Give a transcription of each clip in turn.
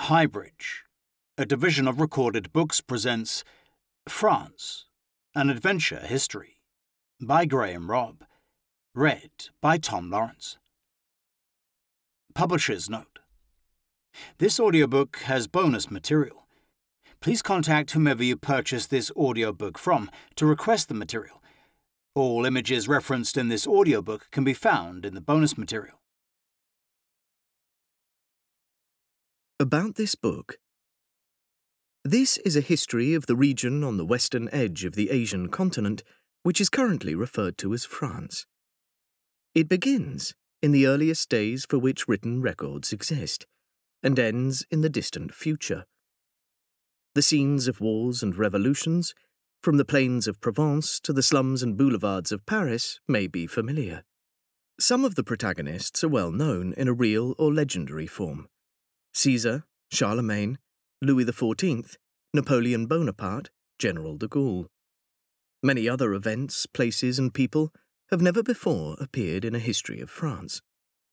Highbridge, a division of Recorded Books, presents France, an Adventure History by Graham Robb, read by Tom Lawrence. Publisher's Note: this audiobook has bonus material. Please contact whomever you purchase this audiobook from to request the material. All images referenced in this audiobook can be found in the bonus material. About this book. This is a history of the region on the western edge of the Asian continent, which is currently referred to as France. It begins in the earliest days for which written records exist, and ends in the distant future. The scenes of wars and revolutions, from the plains of Provence to the slums and boulevards of Paris, may be familiar. Some of the protagonists are well known in a real or legendary form. Caesar, Charlemagne, Louis XIV, Napoleon Bonaparte, General de Gaulle. Many other events, places and people have never before appeared in a history of France.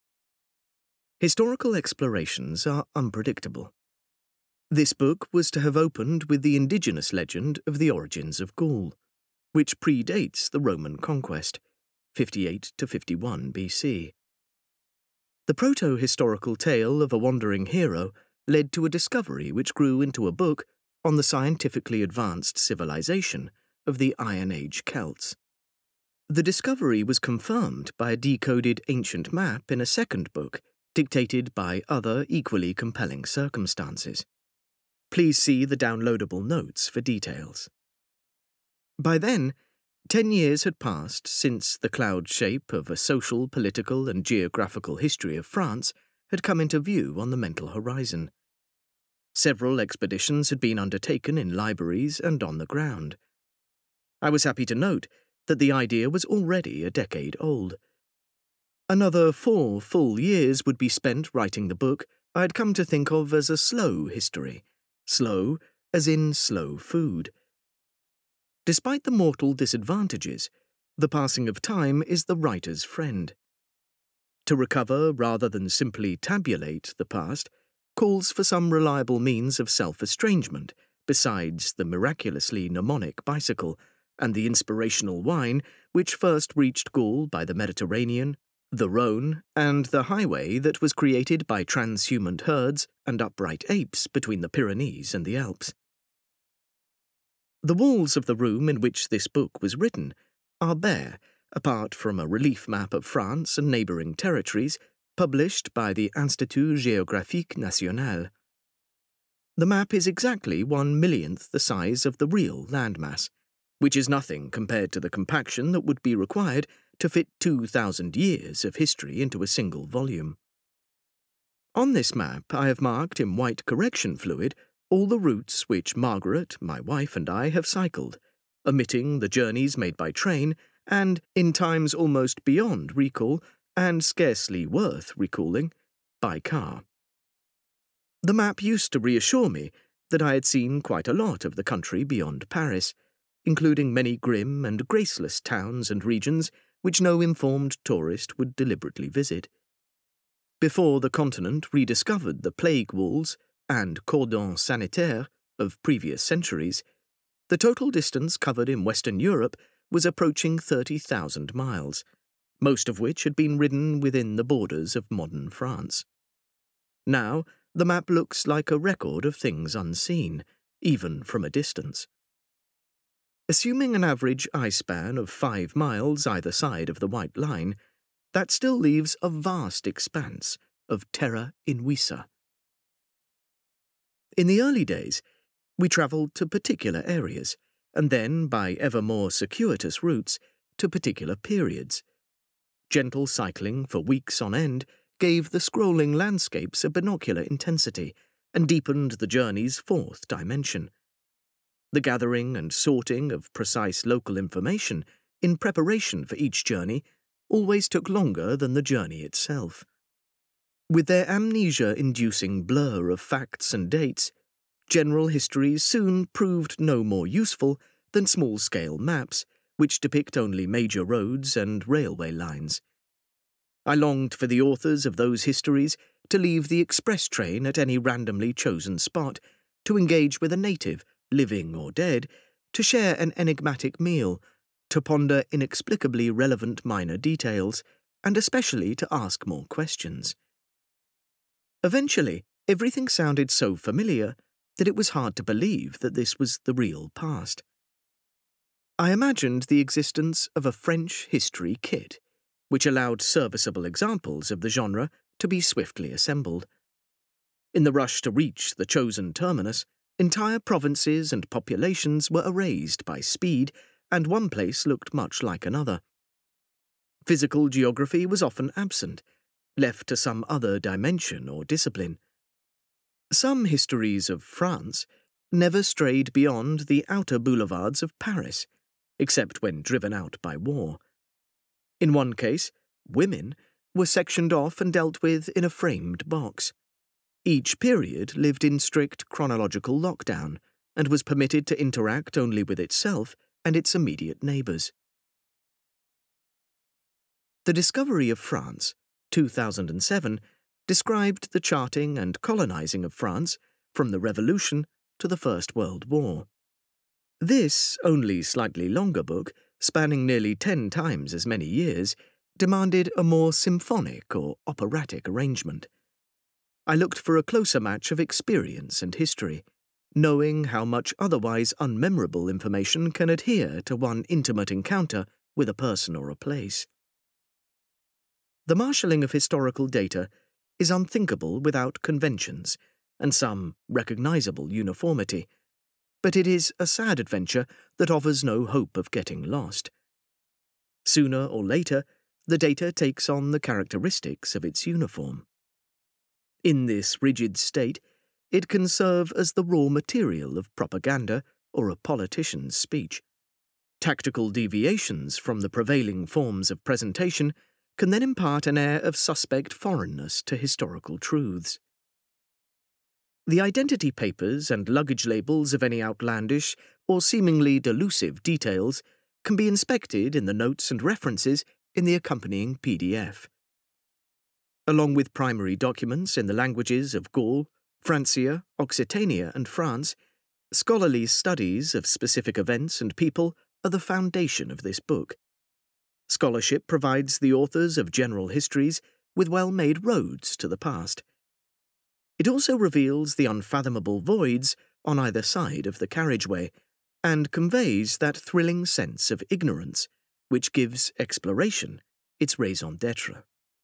Historical explorations are unpredictable. This book was to have opened with the indigenous legend of the origins of Gaul, which predates the Roman conquest, 58 to 51 BC. The proto-historical tale of a wandering hero led to a discovery which grew into a book on the scientifically advanced civilization of the Iron Age Celts. The discovery was confirmed by a decoded ancient map in a second book, dictated by other equally compelling circumstances. Please see the downloadable notes for details. By then, 10 years had passed since the cloud shape of a social, political, and geographical history of France had come into view on the mental horizon. Several expeditions had been undertaken in libraries and on the ground. I was happy to note that the idea was already a decade old. Another 4 full years would be spent writing the book I had come to think of as a slow history, slow as in slow food. Despite the mortal disadvantages, the passing of time is the writer's friend. To recover rather than simply tabulate the past calls for some reliable means of self-estrangement besides the miraculously mnemonic bicycle and the inspirational wine which first reached Gaul by the Mediterranean, the Rhone, and the highway that was created by transhuman herds and upright apes between the Pyrenees and the Alps. The walls of the room in which this book was written are bare, apart from a relief map of France and neighbouring territories published by the Institut Géographique National. The map is exactly 1/1,000,000th the size of the real landmass, which is nothing compared to the compaction that would be required to fit 2,000 years of history into a single volume. On this map I have marked in white correction fluid all the routes which Margaret, my wife, and I have cycled, omitting the journeys made by train and, in times almost beyond recall and scarcely worth recalling, by car. The map used to reassure me that I had seen quite a lot of the country beyond Paris, including many grim and graceless towns and regions which no informed tourist would deliberately visit. Before the continent rediscovered the plague walls and cordons sanitaires of previous centuries, the total distance covered in Western Europe was approaching 30,000 miles, most of which had been ridden within the borders of modern France. Now, the map looks like a record of things unseen, even from a distance. Assuming an average eye span of 5 miles either side of the white line, that still leaves a vast expanse of terra invisa. In the early days, we travelled to particular areas, and then, by ever more circuitous routes, to particular periods. Gentle cycling for weeks on end gave the scrolling landscapes a binocular intensity and deepened the journey's 4th dimension. The gathering and sorting of precise local information in preparation for each journey always took longer than the journey itself. With their amnesia-inducing blur of facts and dates, general histories soon proved no more useful than small-scale maps, which depict only major roads and railway lines. I longed for the authors of those histories to leave the express train at any randomly chosen spot, to engage with a native, living or dead, to share an enigmatic meal, to ponder inexplicably relevant minor details, and especially to ask more questions. Eventually, everything sounded so familiar that it was hard to believe that this was the real past. I imagined the existence of a French history kit, which allowed serviceable examples of the genre to be swiftly assembled. In the rush to reach the chosen terminus, entire provinces and populations were erased by speed, and one place looked much like another. Physical geography was often absent, left to some other dimension or discipline. Some histories of France never strayed beyond the outer boulevards of Paris, except when driven out by war. In one case, women were sectioned off and dealt with in a framed box. Each period lived in strict chronological lockdown and was permitted to interact only with itself and its immediate neighbours. The Discovery of France, 2007, described the charting and colonising of France from the Revolution to the First World War. This, only slightly longer book, spanning nearly 10 times as many years, demanded a more symphonic or operatic arrangement. I looked for a closer match of experience and history, knowing how much otherwise unmemorable information can adhere to one intimate encounter with a person or a place. The marshalling of historical data is unthinkable without conventions and some recognizable uniformity, but it is a sad adventure that offers no hope of getting lost. Sooner or later, the data takes on the characteristics of its uniform. In this rigid state, it can serve as the raw material of propaganda or a politician's speech. Tactical deviations from the prevailing forms of presentation can then impart an air of suspect foreignness to historical truths. The identity papers and luggage labels of any outlandish or seemingly delusive details can be inspected in the notes and references in the accompanying PDF. Along with primary documents in the languages of Gaul, Francia, Occitania, and France, scholarly studies of specific events and people are the foundation of this book. Scholarship provides the authors of general histories with well-made roads to the past. It also reveals the unfathomable voids on either side of the carriageway, and conveys that thrilling sense of ignorance which gives exploration its raison d'être.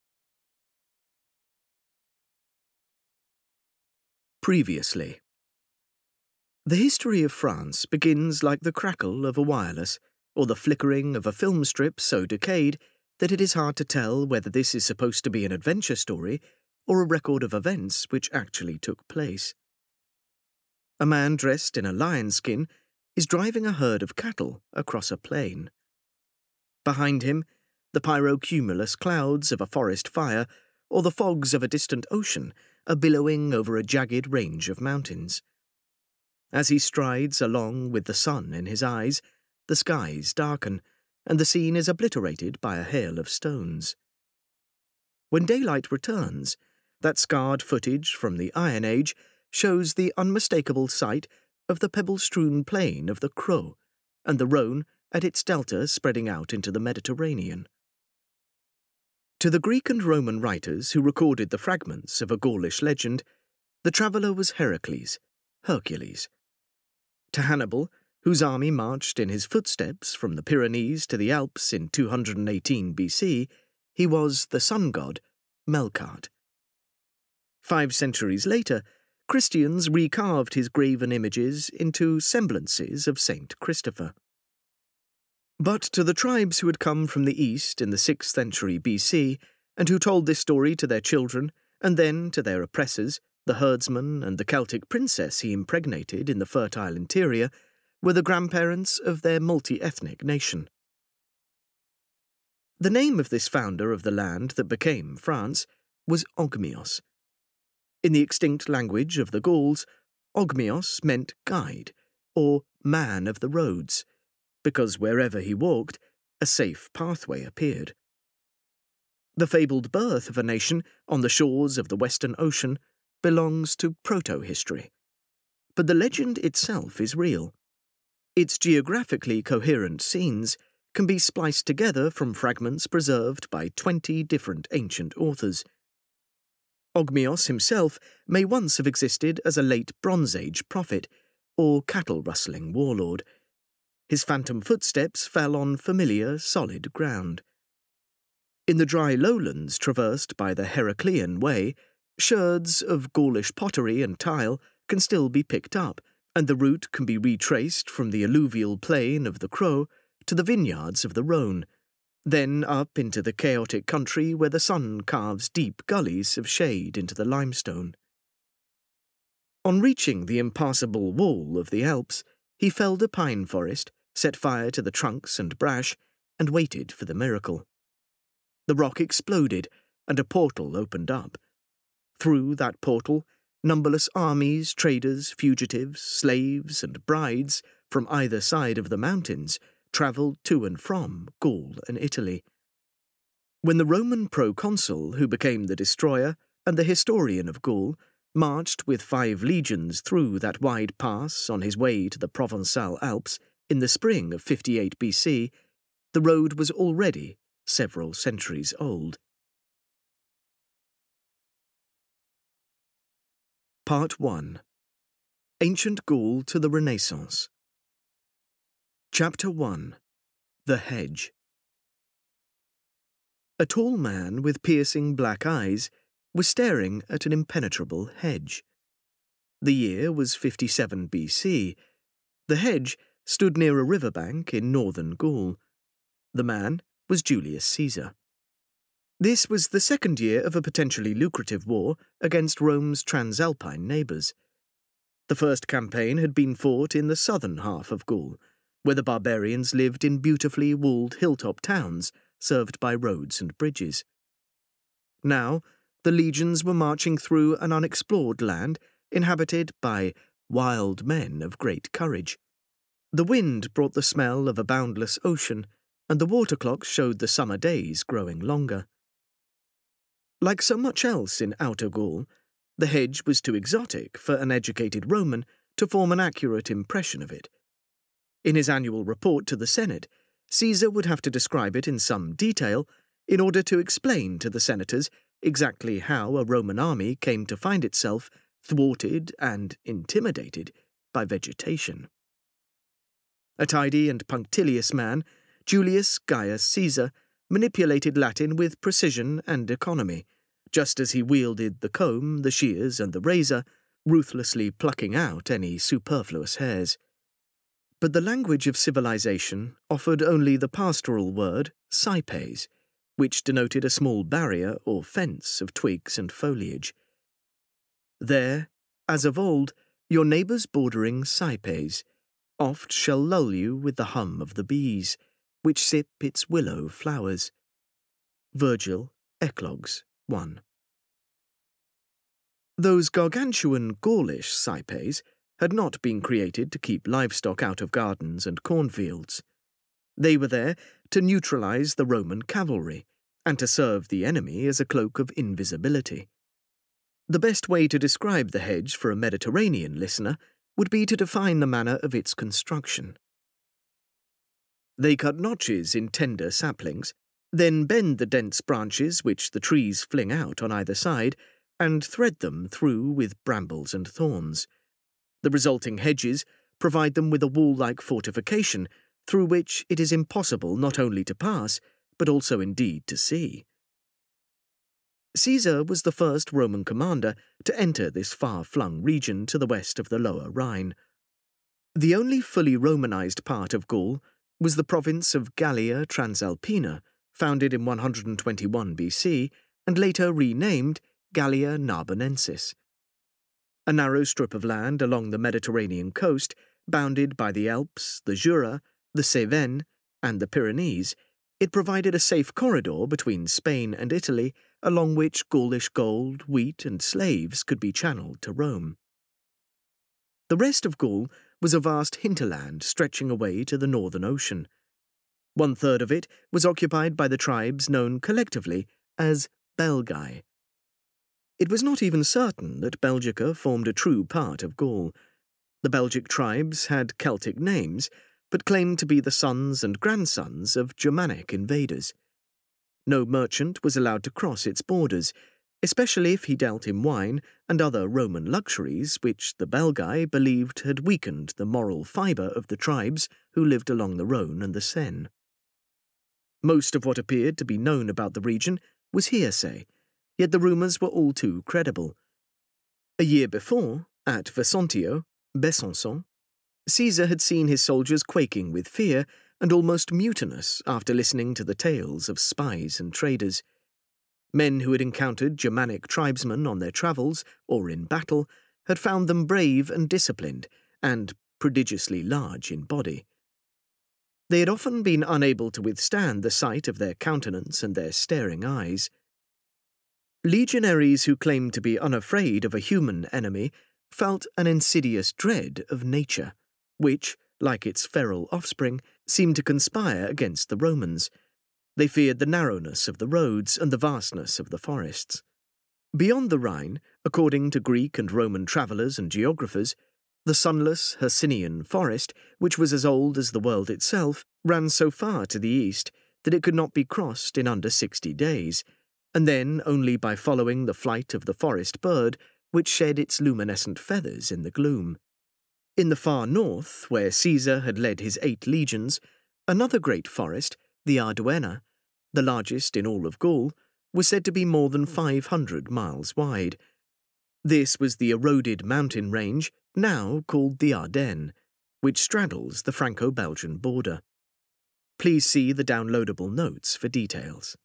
Previously. The history of France begins like the crackle of a wireless, or the flickering of a film strip so decayed that it is hard to tell whether this is supposed to be an adventure story or a record of events which actually took place. A man dressed in a lion skin is driving a herd of cattle across a plain. Behind him, the pyrocumulus clouds of a forest fire or the fogs of a distant ocean are billowing over a jagged range of mountains. As he strides along with the sun in his eyes, the skies darken, and the scene is obliterated by a hail of stones. When daylight returns, that scarred footage from the Iron Age shows the unmistakable sight of the pebble-strewn plain of the Creux and the Rhône at its delta spreading out into the Mediterranean. To the Greek and Roman writers who recorded the fragments of a Gaulish legend, the traveller was Heracles, Hercules. To Hannibal, whose army marched in his footsteps from the Pyrenees to the Alps in 218 BC, he was the sun god, Melkart. 5 centuries later, Christians recarved his graven images into semblances of Saint Christopher. But to the tribes who had come from the east in the 6th century BC, and who told this story to their children, and then to their oppressors, the herdsman and the Celtic princess he impregnated in the fertile interior, were the grandparents of their multi-ethnic nation. The name of this founder of the land that became France was Ogmios. In the extinct language of the Gauls, Ogmios meant guide, or man of the roads, because wherever he walked, a safe pathway appeared. The fabled birth of a nation on the shores of the Western Ocean belongs to proto-history. But the legend itself is real. Its geographically coherent scenes can be spliced together from fragments preserved by 20 different ancient authors. Ogmios himself may once have existed as a late Bronze Age prophet or cattle-rustling warlord. His phantom footsteps fell on familiar, solid ground. In the dry lowlands traversed by the Heraclean Way, sherds of Gaulish pottery and tile can still be picked up, and the route can be retraced from the alluvial plain of the Crau to the vineyards of the Rhône, then up into the chaotic country where the sun carves deep gullies of shade into the limestone. On reaching the impassable wall of the Alps, he felled a pine forest, set fire to the trunks and brash, and waited for the miracle. The rock exploded, and a portal opened up. Through that portal, numberless armies, traders, fugitives, slaves, and brides from either side of the mountains travelled to and from Gaul and Italy. When the Roman proconsul who became the destroyer and the historian of Gaul marched with 5 legions through that wide pass on his way to the Provençal Alps in the spring of 58 BC, the road was already several centuries old. Part 1. Ancient Gaul to the Renaissance. Chapter 1. The Hedge. A tall man with piercing black eyes was staring at an impenetrable hedge. The year was 57 BC. The hedge stood near a riverbank in northern Gaul. The man was Julius Caesar. This was the second year of a potentially lucrative war against Rome's transalpine neighbours. The first campaign had been fought in the southern half of Gaul, where the barbarians lived in beautifully walled hilltop towns served by roads and bridges. Now, the legions were marching through an unexplored land inhabited by wild men of great courage. The wind brought the smell of a boundless ocean, and the water clocks showed the summer days growing longer. Like so much else in Outer Gaul, the hedge was too exotic for an educated Roman to form an accurate impression of it. In his annual report to the Senate, Caesar would have to describe it in some detail in order to explain to the senators exactly how a Roman army came to find itself thwarted and intimidated by vegetation. A tidy and punctilious man, Julius Gaius Caesar manipulated Latin with precision and economy, just as he wielded the comb, the shears, and the razor, ruthlessly plucking out any superfluous hairs. But the language of civilization offered only the pastoral word cypes, which denoted a small barrier or fence of twigs and foliage. There, as of old, your neighbours bordering cypes oft shall lull you with the hum of the bees, which sip its willow flowers. Virgil, Eclogues 1. Those gargantuan Gaulish cypes had not been created to keep livestock out of gardens and cornfields. They were there to neutralize the Roman cavalry and to serve the enemy as a cloak of invisibility. The best way to describe the hedge for a Mediterranean listener would be to define the manner of its construction. They cut notches in tender saplings, then bend the dense branches which the trees fling out on either side, and thread them through with brambles and thorns. The resulting hedges provide them with a wall-like fortification through which it is impossible not only to pass, but also indeed to see. Caesar was the first Roman commander to enter this far-flung region to the west of the Lower Rhine. The only fully Romanized part of Gaul was the province of Gallia Transalpina, founded in 121 BC and later renamed Gallia Narbonensis. A narrow strip of land along the Mediterranean coast, bounded by the Alps, the Jura, the Cévennes, and the Pyrenees, it provided a safe corridor between Spain and Italy, along which Gaulish gold, wheat, and slaves could be channeled to Rome. The rest of Gaul was a vast hinterland stretching away to the Northern Ocean. 1/3 of it was occupied by the tribes known collectively as Belgae. It was not even certain that Belgica formed a true part of Gaul. The Belgic tribes had Celtic names, but claimed to be the sons and grandsons of Germanic invaders. No merchant was allowed to cross its borders, especially if he dealt in wine and other Roman luxuries which the Belgae believed had weakened the moral fibre of the tribes who lived along the Rhone and the Seine. Most of what appeared to be known about the region was hearsay, yet the rumours were all too credible. A year before, at Vesontio, Besançon, Caesar had seen his soldiers quaking with fear and almost mutinous after listening to the tales of spies and traders. Men who had encountered Germanic tribesmen on their travels or in battle had found them brave and disciplined, and prodigiously large in body. They had often been unable to withstand the sight of their countenance and their staring eyes. Legionaries who claimed to be unafraid of a human enemy felt an insidious dread of nature, which, like its feral offspring, seemed to conspire against the Romans. They feared the narrowness of the roads and the vastness of the forests. Beyond the Rhine, according to Greek and Roman travellers and geographers, the sunless Hercynian forest, which was as old as the world itself, ran so far to the east that it could not be crossed in under 60 days, and then only by following the flight of the forest bird which shed its luminescent feathers in the gloom. In the far north, where Caesar had led his 8 legions, another great forest, the Arduena, the largest in all of Gaul, was said to be more than 500 miles wide. This was the eroded mountain range, now called the Ardennes, which straddles the Franco-Belgian border. Please see the downloadable notes for details.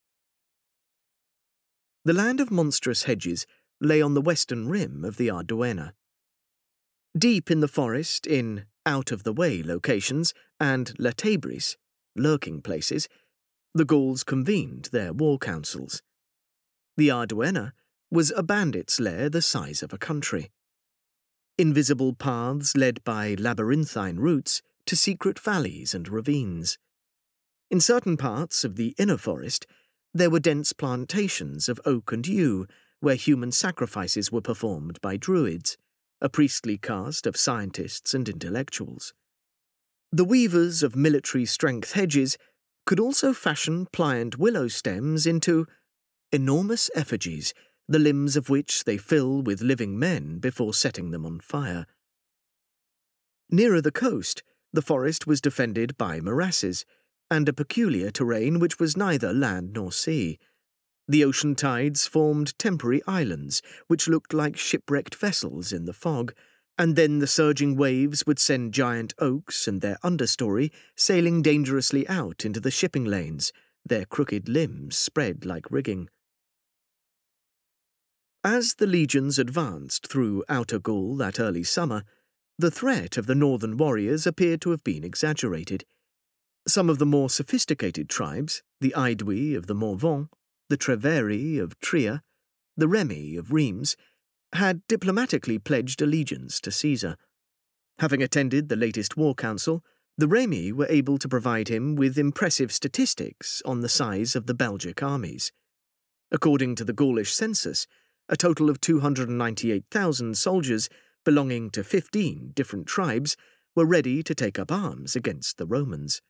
The land of monstrous hedges lay on the western rim of the Arduena. Deep in the forest, in out-of-the-way locations and latebris, lurking places, the Gauls convened their war councils. The Arduena was a bandit's lair the size of a country. Invisible paths led by labyrinthine routes to secret valleys and ravines. In certain parts of the inner forest, there were dense plantations of oak and yew where human sacrifices were performed by druids, a priestly caste of scientists and intellectuals. The weavers of military-strength hedges could also fashion pliant willow stems into enormous effigies, the limbs of which they fill with living men before setting them on fire. Nearer the coast, the forest was defended by morasses, and a peculiar terrain which was neither land nor sea. The ocean tides formed temporary islands which looked like shipwrecked vessels in the fog, and then the surging waves would send giant oaks and their understory sailing dangerously out into the shipping lanes, their crooked limbs spread like rigging. As the legions advanced through Outer Gaul that early summer, the threat of the northern warriors appeared to have been exaggerated. Some of the more sophisticated tribes, the Aedui of the Morvan, the Treveri of Trier, the Remi of Reims, had diplomatically pledged allegiance to Caesar. Having attended the latest war council, the Remi were able to provide him with impressive statistics on the size of the Belgic armies. According to the Gaulish census, a total of 298,000 soldiers belonging to 15 different tribes were ready to take up arms against the Romans.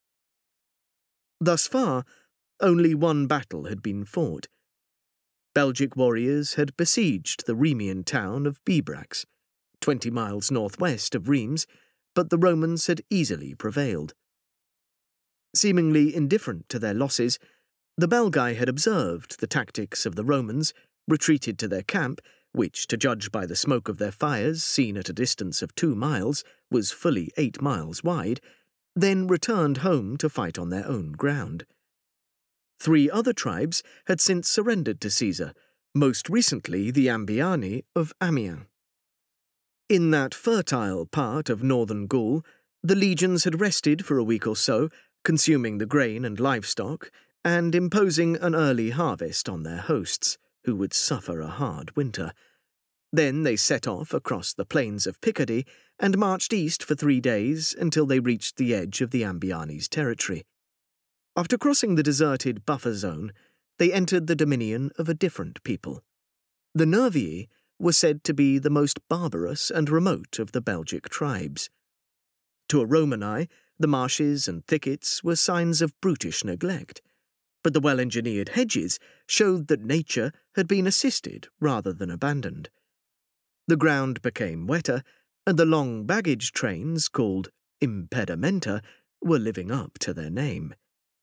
Thus far, only one battle had been fought. Belgic warriors had besieged the Rhemian town of Bibrax, 20 miles northwest of Reims, but the Romans had easily prevailed. Seemingly indifferent to their losses, the Belgae had observed the tactics of the Romans, retreated to their camp, which, to judge by the smoke of their fires, seen at a distance of 2 miles, was fully 8 miles wide, then returned home to fight on their own ground. 3 other tribes had since surrendered to Caesar, most recently the Ambiani of Amiens. In that fertile part of northern Gaul, the legions had rested for a week or so, consuming the grain and livestock, and imposing an early harvest on their hosts, who would suffer a hard winter. Then they set off across the plains of Picardy and marched east for 3 days until they reached the edge of the Ambiani's territory. After crossing the deserted buffer zone, they entered the dominion of a different people. The Nervii were said to be the most barbarous and remote of the Belgic tribes. To a Roman eye, the marshes and thickets were signs of brutish neglect, but the well-engineered hedges showed that nature had been assisted rather than abandoned. The ground became wetter, and the long baggage trains, called impedimenta, were living up to their name.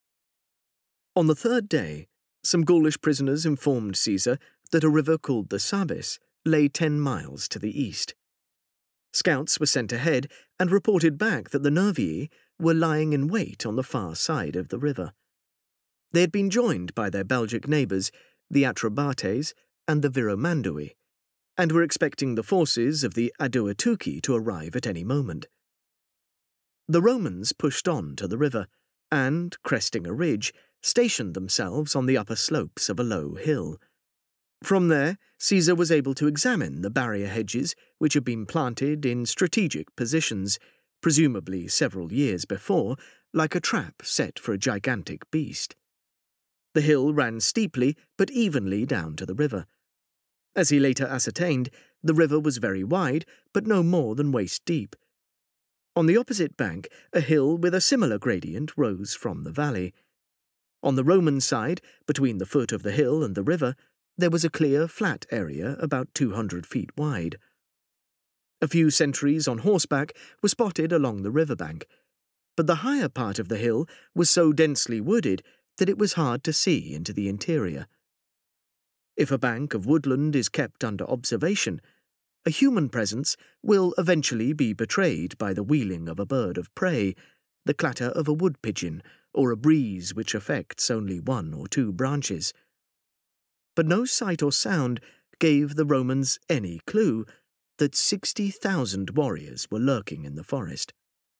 On the third day, some Gaulish prisoners informed Caesar that a river called the Sabis lay 10 miles to the east. Scouts were sent ahead and reported back that the Nervii were lying in wait on the far side of the river. They had been joined by their Belgic neighbours, the Atrebates and the Viromandui, and were expecting the forces of the Aduatuci to arrive at any moment. The Romans pushed on to the river and, cresting a ridge, stationed themselves on the upper slopes of a low hill. From there, Caesar was able to examine the barrier hedges which had been planted in strategic positions, presumably several years before, like a trap set for a gigantic beast. The hill ran steeply but evenly down to the river. As he later ascertained, the river was very wide, but no more than waist-deep. On the opposite bank, a hill with a similar gradient rose from the valley. On the Roman side, between the foot of the hill and the river, there was a clear, flat area about 200 feet wide. A few sentries on horseback were spotted along the riverbank, but the higher part of the hill was so densely wooded that it was hard to see into the interior. If a bank of woodland is kept under observation, a human presence will eventually be betrayed by the wheeling of a bird of prey, the clatter of a wood pigeon, or a breeze which affects only 1 or 2 branches. But no sight or sound gave the Romans any clue that 60,000 warriors were lurking in the forest.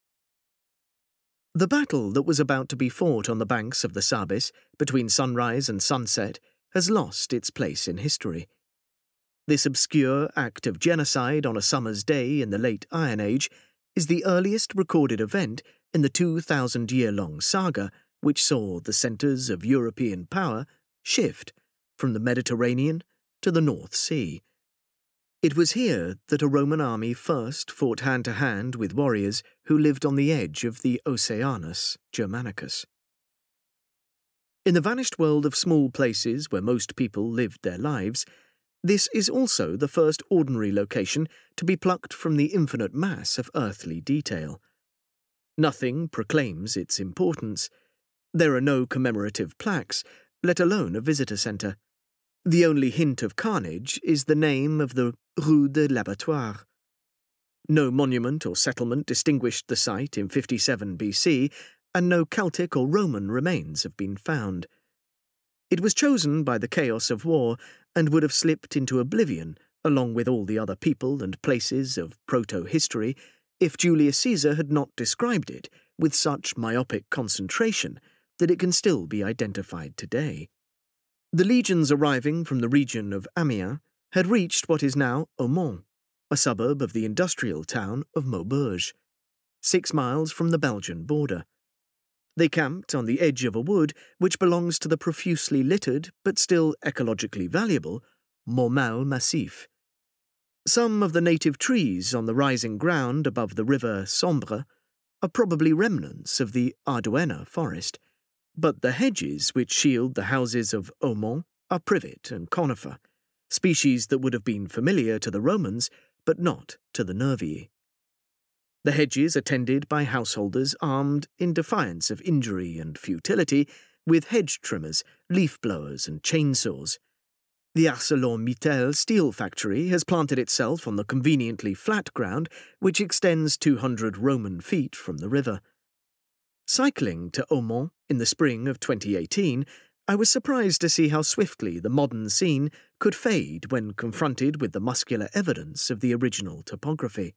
The battle that was about to be fought on the banks of the Sabis between sunrise and sunset has lost its place in history. This obscure act of genocide on a summer's day in the late Iron Age is the earliest recorded event in the 2,000-year-long saga which saw the centres of European power shift from the Mediterranean to the North Sea. It was here that a Roman army first fought hand-to-hand with warriors who lived on the edge of the Oceanus Germanicus. In the vanished world of small places where most people lived their lives, this is also the first ordinary location to be plucked from the infinite mass of earthly detail. Nothing proclaims its importance. There are no commemorative plaques, let alone a visitor centre. The only hint of carnage is the name of the Rue de l'Abattoir. No monument or settlement distinguished the site in 57 BC, and no Celtic or Roman remains have been found. It was chosen by the chaos of war and would have slipped into oblivion along with all the other people and places of proto-history if Julius Caesar had not described it with such myopic concentration that it can still be identified today. The legions arriving from the region of Amiens had reached what is now Aumont, a suburb of the industrial town of Maubeuge, 6 miles from the Belgian border. They camped on the edge of a wood which belongs to the profusely littered, but still ecologically valuable, Mormal Massif. Some of the native trees on the rising ground above the river Sambre are probably remnants of the Arduena forest, but the hedges which shield the houses of Aumont are privet and conifer, species that would have been familiar to the Romans, but not to the Nervii. The hedges are tended by householders armed, in defiance of injury and futility, with hedge trimmers, leaf blowers and chainsaws. The ArcelorMittal steel factory has planted itself on the conveniently flat ground which extends 200 Roman feet from the river. Cycling to Aumont in the spring of 2018, I was surprised to see how swiftly the modern scene could fade when confronted with the muscular evidence of the original topography.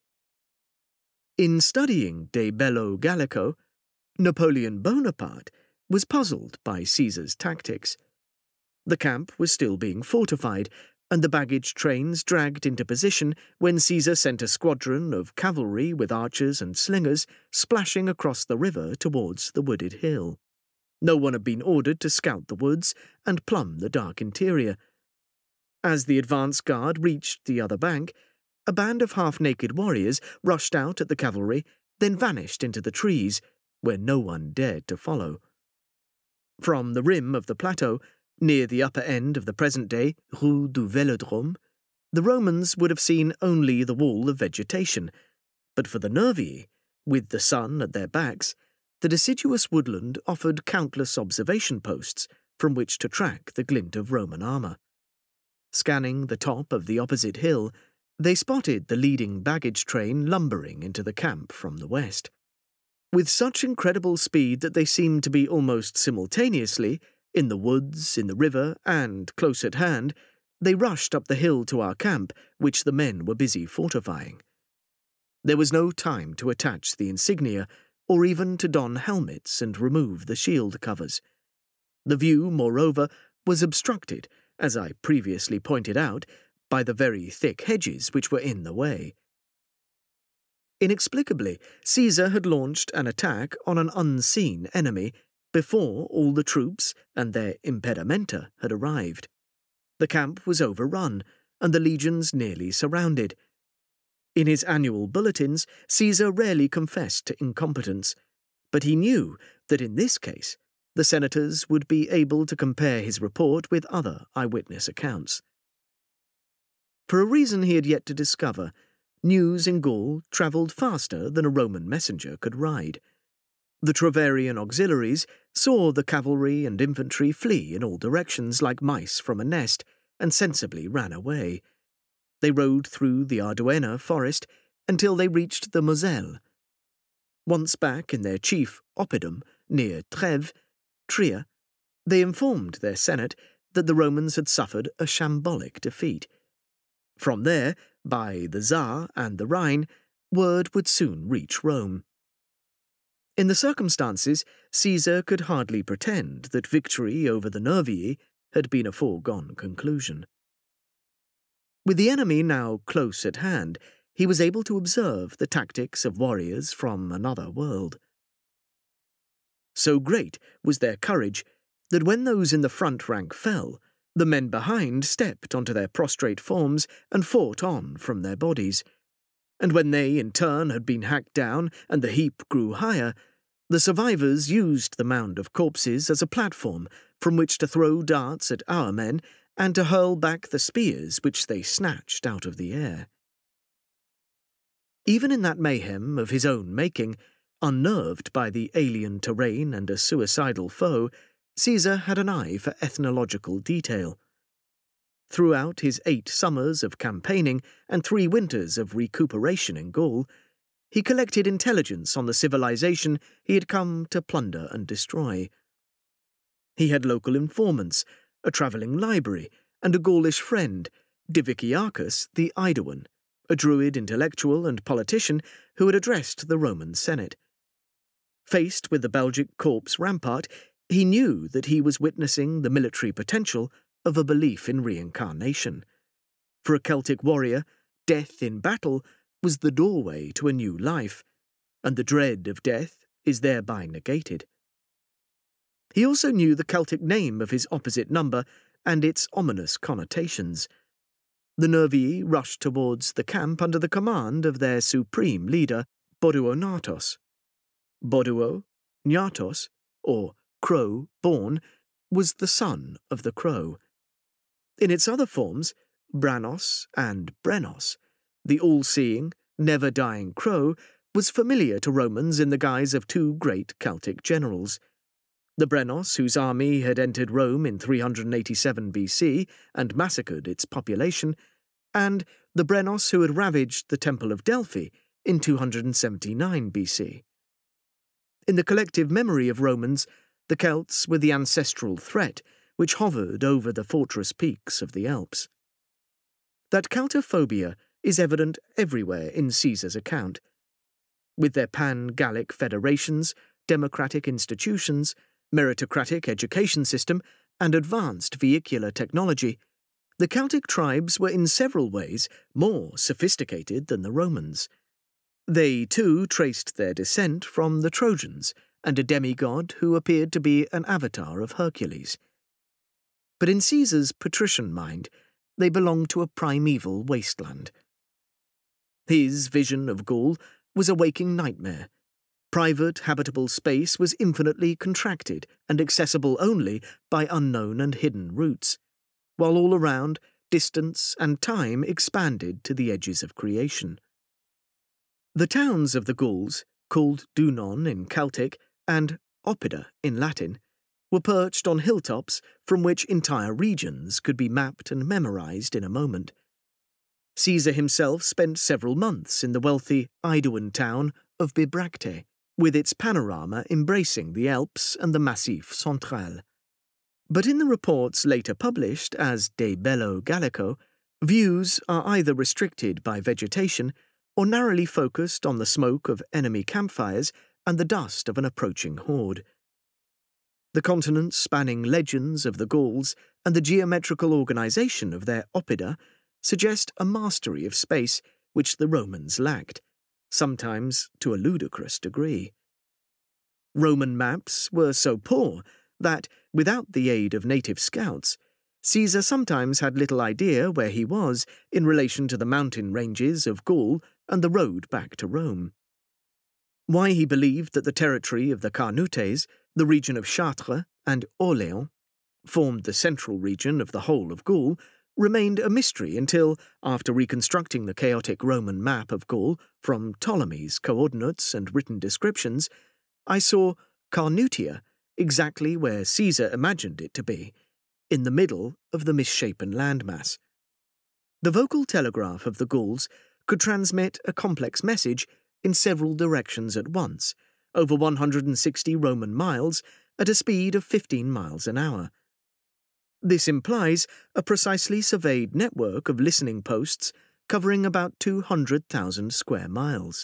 In studying De Bello Gallico, Napoleon Bonaparte was puzzled by Caesar's tactics. The camp was still being fortified, and the baggage trains dragged into position when Caesar sent a squadron of cavalry with archers and slingers splashing across the river towards the wooded hill. No one had been ordered to scout the woods and plumb the dark interior. As the advance guard reached the other bank, a band of half-naked warriors rushed out at the cavalry, then vanished into the trees, where no one dared to follow. From the rim of the plateau, near the upper end of the present-day Rue du Vélodrome, the Romans would have seen only the wall of vegetation, but for the Nervii, with the sun at their backs, the deciduous woodland offered countless observation posts from which to track the glint of Roman armour. Scanning the top of the opposite hill, they spotted the leading baggage train lumbering into the camp from the west. With such incredible speed that they seemed to be almost simultaneously, in the woods, in the river, and close at hand, they rushed up the hill to our camp, which the men were busy fortifying. There was no time to attach the insignia, or even to don helmets and remove the shield covers. The view, moreover, was obstructed, as I previously pointed out, by the very thick hedges which were in the way. Inexplicably, Caesar had launched an attack on an unseen enemy before all the troops and their impedimenta had arrived. The camp was overrun, and the legions nearly surrounded. In his annual bulletins, Caesar rarely confessed to incompetence, but he knew that in this case the senators would be able to compare his report with other eyewitness accounts. For a reason he had yet to discover, news in Gaul travelled faster than a Roman messenger could ride. The Treverian auxiliaries saw the cavalry and infantry flee in all directions like mice from a nest, and sensibly ran away. They rode through the Arduena forest until they reached the Moselle. Once back in their chief oppidum, near Trèves, Trier, they informed their senate that the Romans had suffered a shambolic defeat. From there, by the Saar and the Rhine, word would soon reach Rome. In the circumstances, Caesar could hardly pretend that victory over the Nervii had been a foregone conclusion. With the enemy now close at hand, he was able to observe the tactics of warriors from another world. So great was their courage that when those in the front rank fell, the men behind stepped onto their prostrate forms and fought on from their bodies. And when they, in turn, had been hacked down and the heap grew higher, the survivors used the mound of corpses as a platform from which to throw darts at our men and to hurl back the spears which they snatched out of the air. Even in that mayhem of his own making, unnerved by the alien terrain and a suicidal foe, Caesar had an eye for ethnological detail. Throughout his 8 summers of campaigning and 3 winters of recuperation in Gaul, he collected intelligence on the civilization he had come to plunder and destroy. He had local informants, a travelling library, and a Gaulish friend, Diviciacus the Aeduan, a Druid intellectual and politician who had addressed the Roman Senate. Faced with the Belgic corpse rampart, he knew that he was witnessing the military potential of a belief in reincarnation. For a Celtic warrior, death in battle was the doorway to a new life, and the dread of death is thereby negated. He also knew the Celtic name of his opposite number and its ominous connotations. The Nervii rushed towards the camp under the command of their supreme leader, Boduonatos. Boduo, Nyatos, or Crow born, was the son of the crow. In its other forms, Branos and Brenos, the all-seeing, never-dying crow, was familiar to Romans in the guise of 2 great Celtic generals. The Brenos, whose army had entered Rome in 387 BC and massacred its population, and the Brenos who had ravaged the Temple of Delphi in 279 BC. In the collective memory of Romans, the Celts were the ancestral threat which hovered over the fortress peaks of the Alps. That Celtophobia is evident everywhere in Caesar's account. With their pan-Gallic federations, democratic institutions, meritocratic education system, and advanced vehicular technology, the Celtic tribes were in several ways more sophisticated than the Romans. They, too, traced their descent from the Trojans and a demigod who appeared to be an avatar of Hercules. But in Caesar's patrician mind, they belonged to a primeval wasteland. His vision of Gaul was a waking nightmare. Private habitable space was infinitely contracted and accessible only by unknown and hidden routes, while all around, distance and time expanded to the edges of creation. The towns of the Gauls, called Dunon in Celtic and Oppida in Latin, were perched on hilltops from which entire regions could be mapped and memorized in a moment. Caesar himself spent several months in the wealthy Aeduan town of Bibracte, with its panorama embracing the Alps and the Massif Central. But in the reports later published as De Bello Gallico, views are either restricted by vegetation or narrowly focused on the smoke of enemy campfires and the dust of an approaching horde. The continents spanning legends of the Gauls and the geometrical organization of their oppida suggest a mastery of space which the Romans lacked, sometimes to a ludicrous degree. Roman maps were so poor that, without the aid of native scouts, Caesar sometimes had little idea where he was in relation to the mountain ranges of Gaul and the road back to Rome. Why he believed that the territory of the Carnutes, the region of Chartres and Orléans, formed the central region of the whole of Gaul, remained a mystery until, after reconstructing the chaotic Roman map of Gaul from Ptolemy's coordinates and written descriptions, I saw Carnutia exactly where Caesar imagined it to be, in the middle of the misshapen landmass. The vocal telegraph of the Gauls could transmit a complex message in several directions at once, over 160 Roman miles at a speed of 15 miles an hour. This implies a precisely surveyed network of listening posts covering about 200,000 square miles.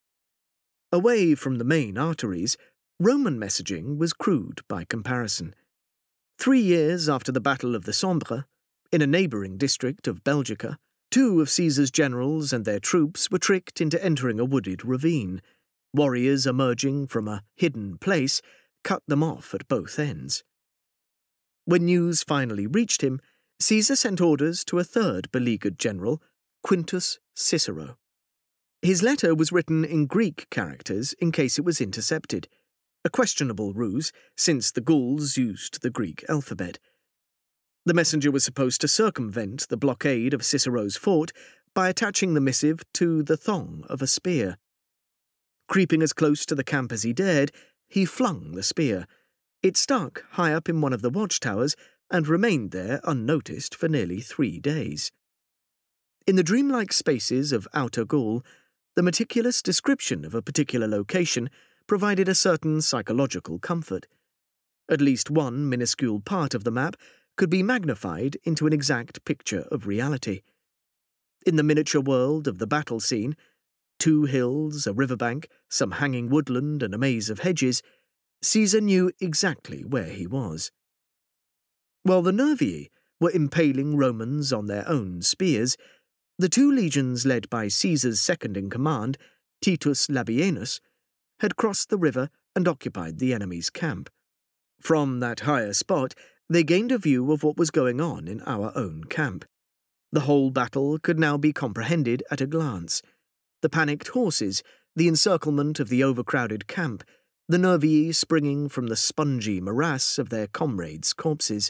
Away from the main arteries, Roman messaging was crude by comparison. 3 years after the Battle of the Sambre, in a neighbouring district of Belgica, 2 of Caesar's generals and their troops were tricked into entering a wooded ravine. Warriors emerging from a hidden place cut them off at both ends. When news finally reached him, Caesar sent orders to a third beleaguered general, Quintus Cicero. His letter was written in Greek characters in case it was intercepted, a questionable ruse since the Gauls used the Greek alphabet. The messenger was supposed to circumvent the blockade of Cicero's fort by attaching the missive to the thong of a spear. Creeping as close to the camp as he dared, he flung the spear. It stuck high up in one of the watchtowers and remained there unnoticed for nearly 3 days. In the dreamlike spaces of outer Gaul, the meticulous description of a particular location provided a certain psychological comfort. At least one minuscule part of the map could be magnified into an exact picture of reality. In the miniature world of the battle scene, 2 hills, a riverbank, some hanging woodland and a maze of hedges, Caesar knew exactly where he was. While the Nervii were impaling Romans on their own spears, the 2 legions led by Caesar's second-in-command, Titus Labienus, had crossed the river and occupied the enemy's camp. From that higher spot, they gained a view of what was going on in our own camp. The whole battle could now be comprehended at a glance. The panicked horses, the encirclement of the overcrowded camp, the Nervii springing from the spongy morass of their comrades' corpses.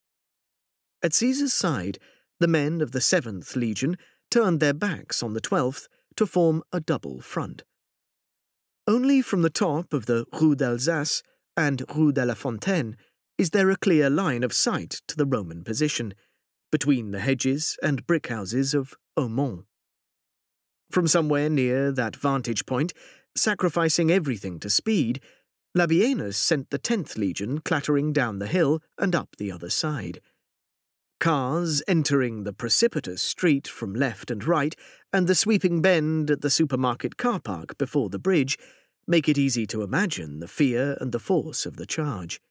At Caesar's side, the men of the 7th Legion turned their backs on the 12th to form a double front. Only from the top of the Rue d'Alsace and Rue de la Fontaine is there a clear line of sight to the Roman position, between the hedges and brick houses of Aumont. From somewhere near that vantage point, sacrificing everything to speed, Labienus sent the 10th Legion clattering down the hill and up the other side. Cars entering the precipitous street from left and right, and the sweeping bend at the supermarket car park before the bridge, make it easy to imagine the fear and the force of the charge.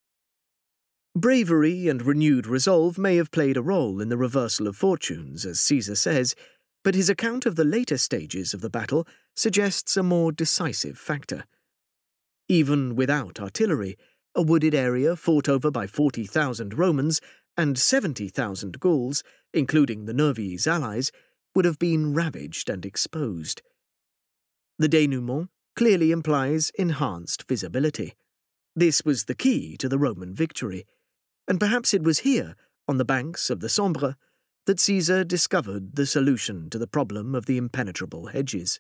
Bravery and renewed resolve may have played a role in the reversal of fortunes, as Caesar says, but his account of the later stages of the battle suggests a more decisive factor. Even without artillery, a wooded area fought over by 40,000 Romans and 70,000 Gauls, including the Nervi's allies, would have been ravaged and exposed. The denouement clearly implies enhanced visibility. This was the key to the Roman victory, and perhaps it was here, on the banks of the Sambre, that Caesar discovered the solution to the problem of the impenetrable hedges.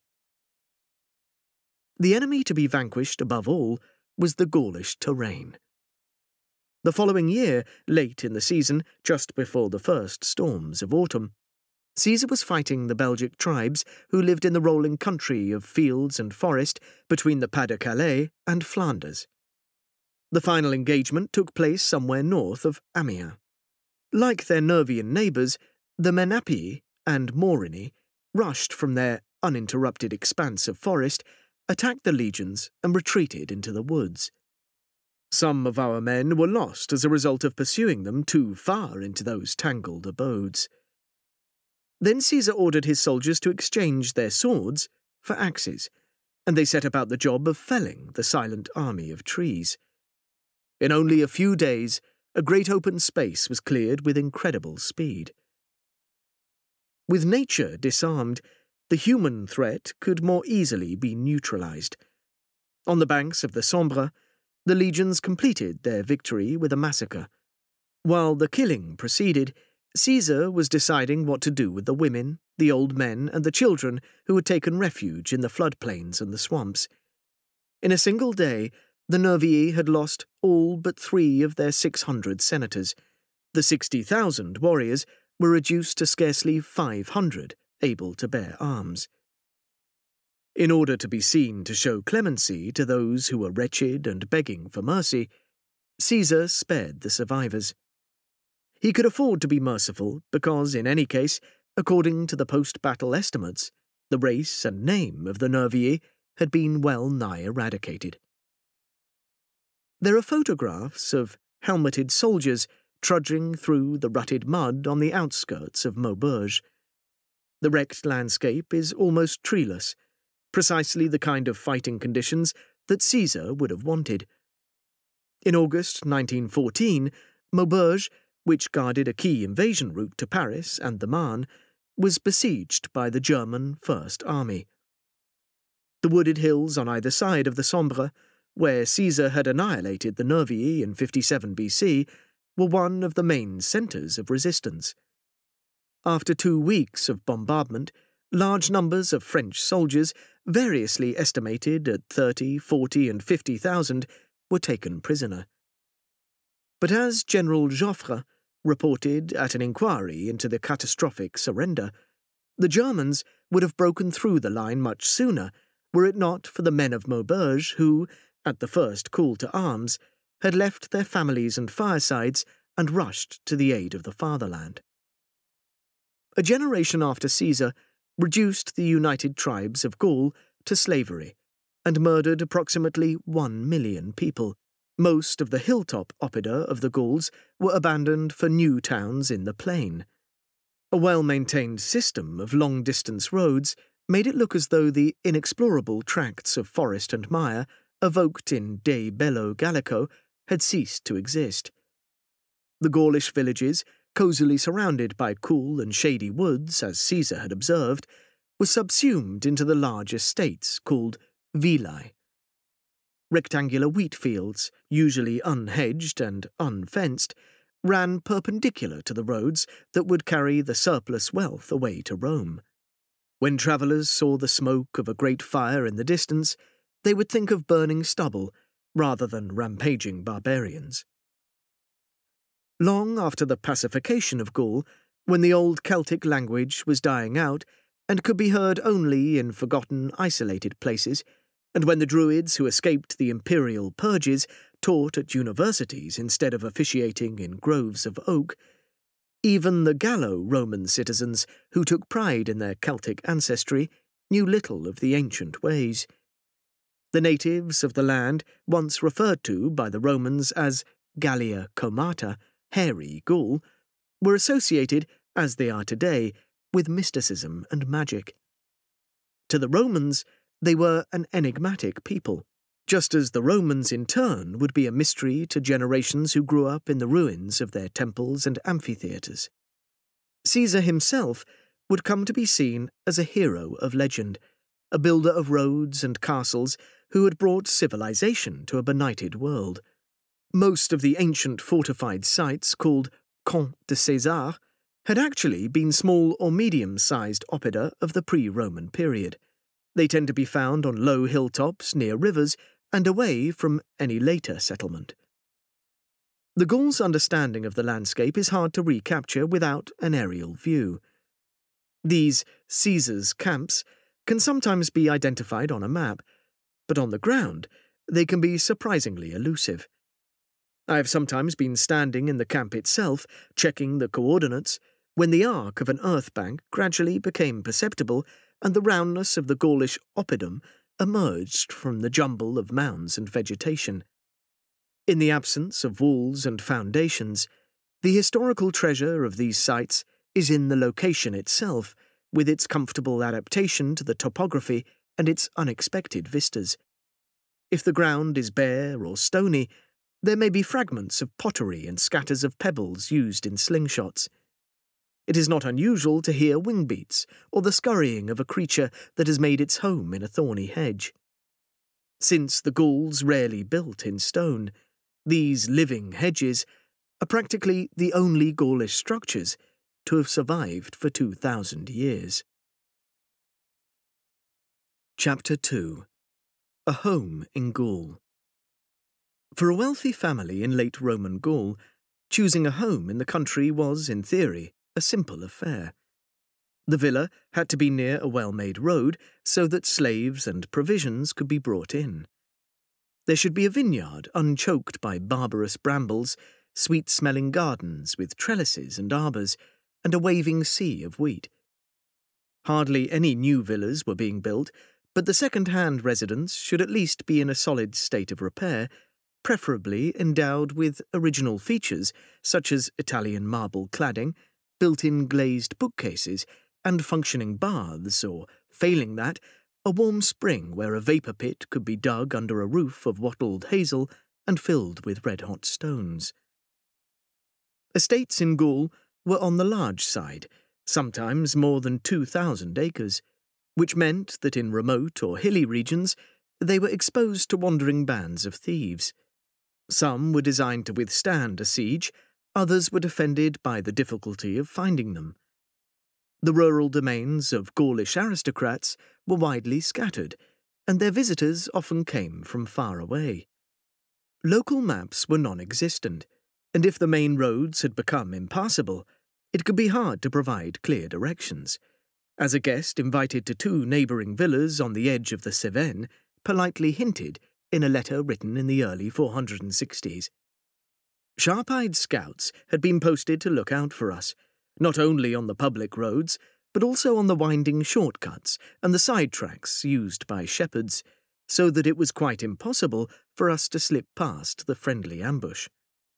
The enemy to be vanquished above all was the Gaulish terrain. The following year, late in the season, just before the first storms of autumn, Caesar was fighting the Belgic tribes who lived in the rolling country of fields and forest between the Pas-de-Calais and Flanders. The final engagement took place somewhere north of Amiens. Like their Nervian neighbours, the Menapii and Morini rushed from their uninterrupted expanse of forest, attacked the legions and retreated into the woods. Some of our men were lost as a result of pursuing them too far into those tangled abodes. Then Caesar ordered his soldiers to exchange their swords for axes, and they set about the job of felling the silent army of trees. In only a few days, a great open space was cleared with incredible speed. With nature disarmed, the human threat could more easily be neutralized. On the banks of the Sambre, the legions completed their victory with a massacre. While the killing proceeded, Caesar was deciding what to do with the women, the old men, and the children who had taken refuge in the floodplains and the swamps. In a single day, the Nervii had lost all but 3 of their 600 senators. The 60,000 warriors were reduced to scarcely 500 able to bear arms. In order to be seen to show clemency to those who were wretched and begging for mercy, Caesar spared the survivors. He could afford to be merciful because, in any case, according to the post-battle estimates, the race and name of the Nervii had been well nigh eradicated. There are photographs of helmeted soldiers trudging through the rutted mud on the outskirts of Maubeuge. The wrecked landscape is almost treeless, precisely the kind of fighting conditions that Caesar would have wanted. In August 1914, Maubeuge, which guarded a key invasion route to Paris and the Marne, was besieged by the German First Army. The wooded hills on either side of the Sambre, where Caesar had annihilated the Nervii in 57 BC, were one of the main centres of resistance. After 2 weeks of bombardment, large numbers of French soldiers, variously estimated at 30, 40 and 50,000, were taken prisoner. But as General Joffre reported at an inquiry into the catastrophic surrender, the Germans would have broken through the line much sooner were it not for the men of Maubeuge who, at the first call to arms, had left their families and firesides and rushed to the aid of the fatherland. A generation after Caesar reduced the united tribes of Gaul to slavery and murdered approximately 1 million people. Most of the hilltop oppida of the Gauls were abandoned for new towns in the plain. A well-maintained system of long-distance roads made it look as though the inexplorable tracts of forest and mire evoked in De Bello Gallico had ceased to exist. The Gaulish villages, cosily surrounded by cool and shady woods, as Caesar had observed, were subsumed into the large estates called villae. Rectangular wheat fields, usually unhedged and unfenced, ran perpendicular to the roads that would carry the surplus wealth away to Rome. When travellers saw the smoke of a great fire in the distance, they would think of burning stubble rather than rampaging barbarians. Long after the pacification of Gaul, when the old Celtic language was dying out and could be heard only in forgotten, isolated places, and when the Druids who escaped the imperial purges taught at universities instead of officiating in groves of oak, even the Gallo-Roman citizens who took pride in their Celtic ancestry knew little of the ancient ways. The natives of the land, once referred to by the Romans as Gallia Comata, hairy Gaul, were associated, as they are today, with mysticism and magic. To the Romans, they were an enigmatic people, just as the Romans in turn would be a mystery to generations who grew up in the ruins of their temples and amphitheatres. Caesar himself would come to be seen as a hero of legend, a builder of roads and castles who had brought civilization to a benighted world. Most of the ancient fortified sites called Camps de César had actually been small or medium-sized oppida of the pre-Roman period. They tend to be found on low hilltops near rivers and away from any later settlement. The Gauls' understanding of the landscape is hard to recapture without an aerial view. These Caesar's camps can sometimes be identified on a map, but on the ground they can be surprisingly elusive. I have sometimes been standing in the camp itself, checking the coordinates, when the arc of an earth bank gradually became perceptible and the roundness of the Gaulish oppidum emerged from the jumble of mounds and vegetation. In the absence of walls and foundations, the historical treasure of these sites is in the location itself, with its comfortable adaptation to the topography and its unexpected vistas. If the ground is bare or stony, there may be fragments of pottery and scatters of pebbles used in slingshots. It is not unusual to hear wing beats or the scurrying of a creature that has made its home in a thorny hedge. Since the Gauls rarely built in stone, these living hedges are practically the only Gaulish structures to have survived for 2,000 years. Chapter 2. A Home in Gaul. For a wealthy family in late Roman Gaul, choosing a home in the country was, in theory, a simple affair. The villa had to be near a well-made road so that slaves and provisions could be brought in. There should be a vineyard unchoked by barbarous brambles, sweet-smelling gardens with trellises and arbours, and a waving sea of wheat. Hardly any new villas were being built, but the second-hand residence should at least be in a solid state of repair, preferably endowed with original features such as Italian marble cladding, built-in glazed bookcases, and functioning baths, or, failing that, a warm spring where a vapour pit could be dug under a roof of wattled hazel and filled with red-hot stones. Estates in Gaul were on the large side, sometimes more than 2,000 acres, which meant that in remote or hilly regions they were exposed to wandering bands of thieves. Some were designed to withstand a siege, others were defended by the difficulty of finding them. The rural domains of Gaulish aristocrats were widely scattered, and their visitors often came from far away. Local maps were non-existent, and if the main roads had become impassable, it could be hard to provide clear directions, as a guest invited to 2 neighbouring villas on the edge of the Cevennes politely hinted in a letter written in the early 460s. Sharp-eyed scouts had been posted to look out for us, not only on the public roads, but also on the winding shortcuts and the side tracks used by shepherds, so that it was quite impossible for us to slip past the friendly ambush.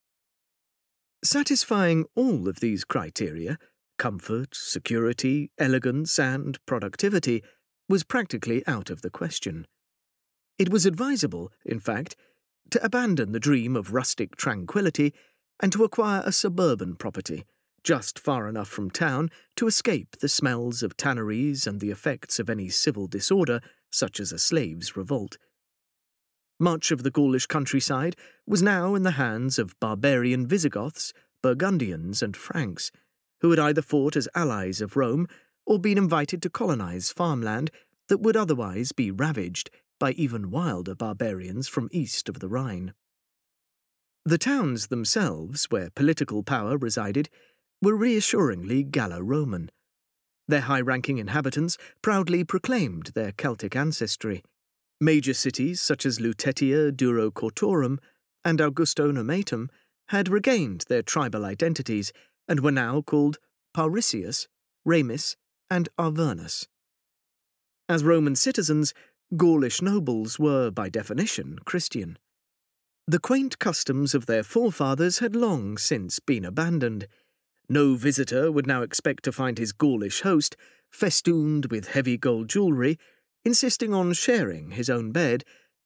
Satisfying all of these criteria, comfort, security, elegance, and productivity, was practically out of the question. It was advisable, in fact, to abandon the dream of rustic tranquillity and to acquire a suburban property, just far enough from town to escape the smells of tanneries and the effects of any civil disorder, such as a slaves' revolt. Much of the Gaulish countryside was now in the hands of barbarian Visigoths, Burgundians, and Franks, who had either fought as allies of Rome or been invited to colonize farmland that would otherwise be ravaged by even wilder barbarians from east of the Rhine. The towns themselves, where political power resided, were reassuringly Gallo-Roman. Their high-ranking inhabitants proudly proclaimed their Celtic ancestry. Major cities such as Lutetia Duro Cortorum and Augusto Nomentum had regained their tribal identities and were now called Pauricius, Ramis, and Arvernus. As Roman citizens, Gaulish nobles were, by definition, Christian. The quaint customs of their forefathers had long since been abandoned. No visitor would now expect to find his Gaulish host festooned with heavy gold jewellery, insisting on sharing his own bed,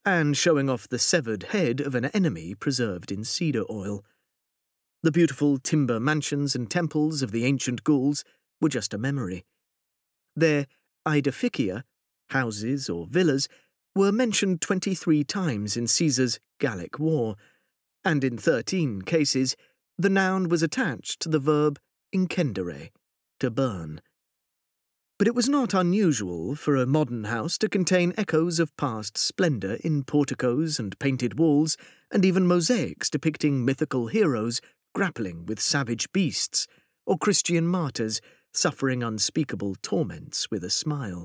and showing off the severed head of an enemy preserved in cedar oil. The beautiful timber mansions and temples of the ancient Gauls were just a memory. Their edificia, houses or villas, were mentioned 23 times in Caesar's Gallic War, and in 13 cases the noun was attached to the verb incendere, to burn. But it was not unusual for a modern house to contain echoes of past splendour in porticos and painted walls, and even mosaics depicting mythical heroes grappling with savage beasts, or Christian martyrs suffering unspeakable torments with a smile.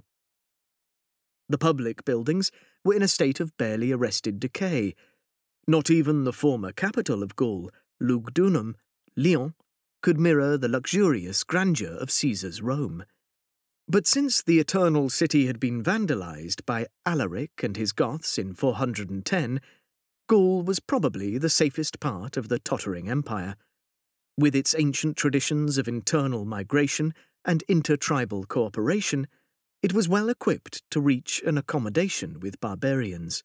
The public buildings were in a state of barely arrested decay. Not even the former capital of Gaul, Lugdunum, Lyon, could mirror the luxurious grandeur of Caesar's Rome. But since the Eternal City had been vandalized by Alaric and his Goths in 410, Gaul was probably the safest part of the tottering empire. With its ancient traditions of internal migration and intertribal cooperation, it was well equipped to reach an accommodation with barbarians.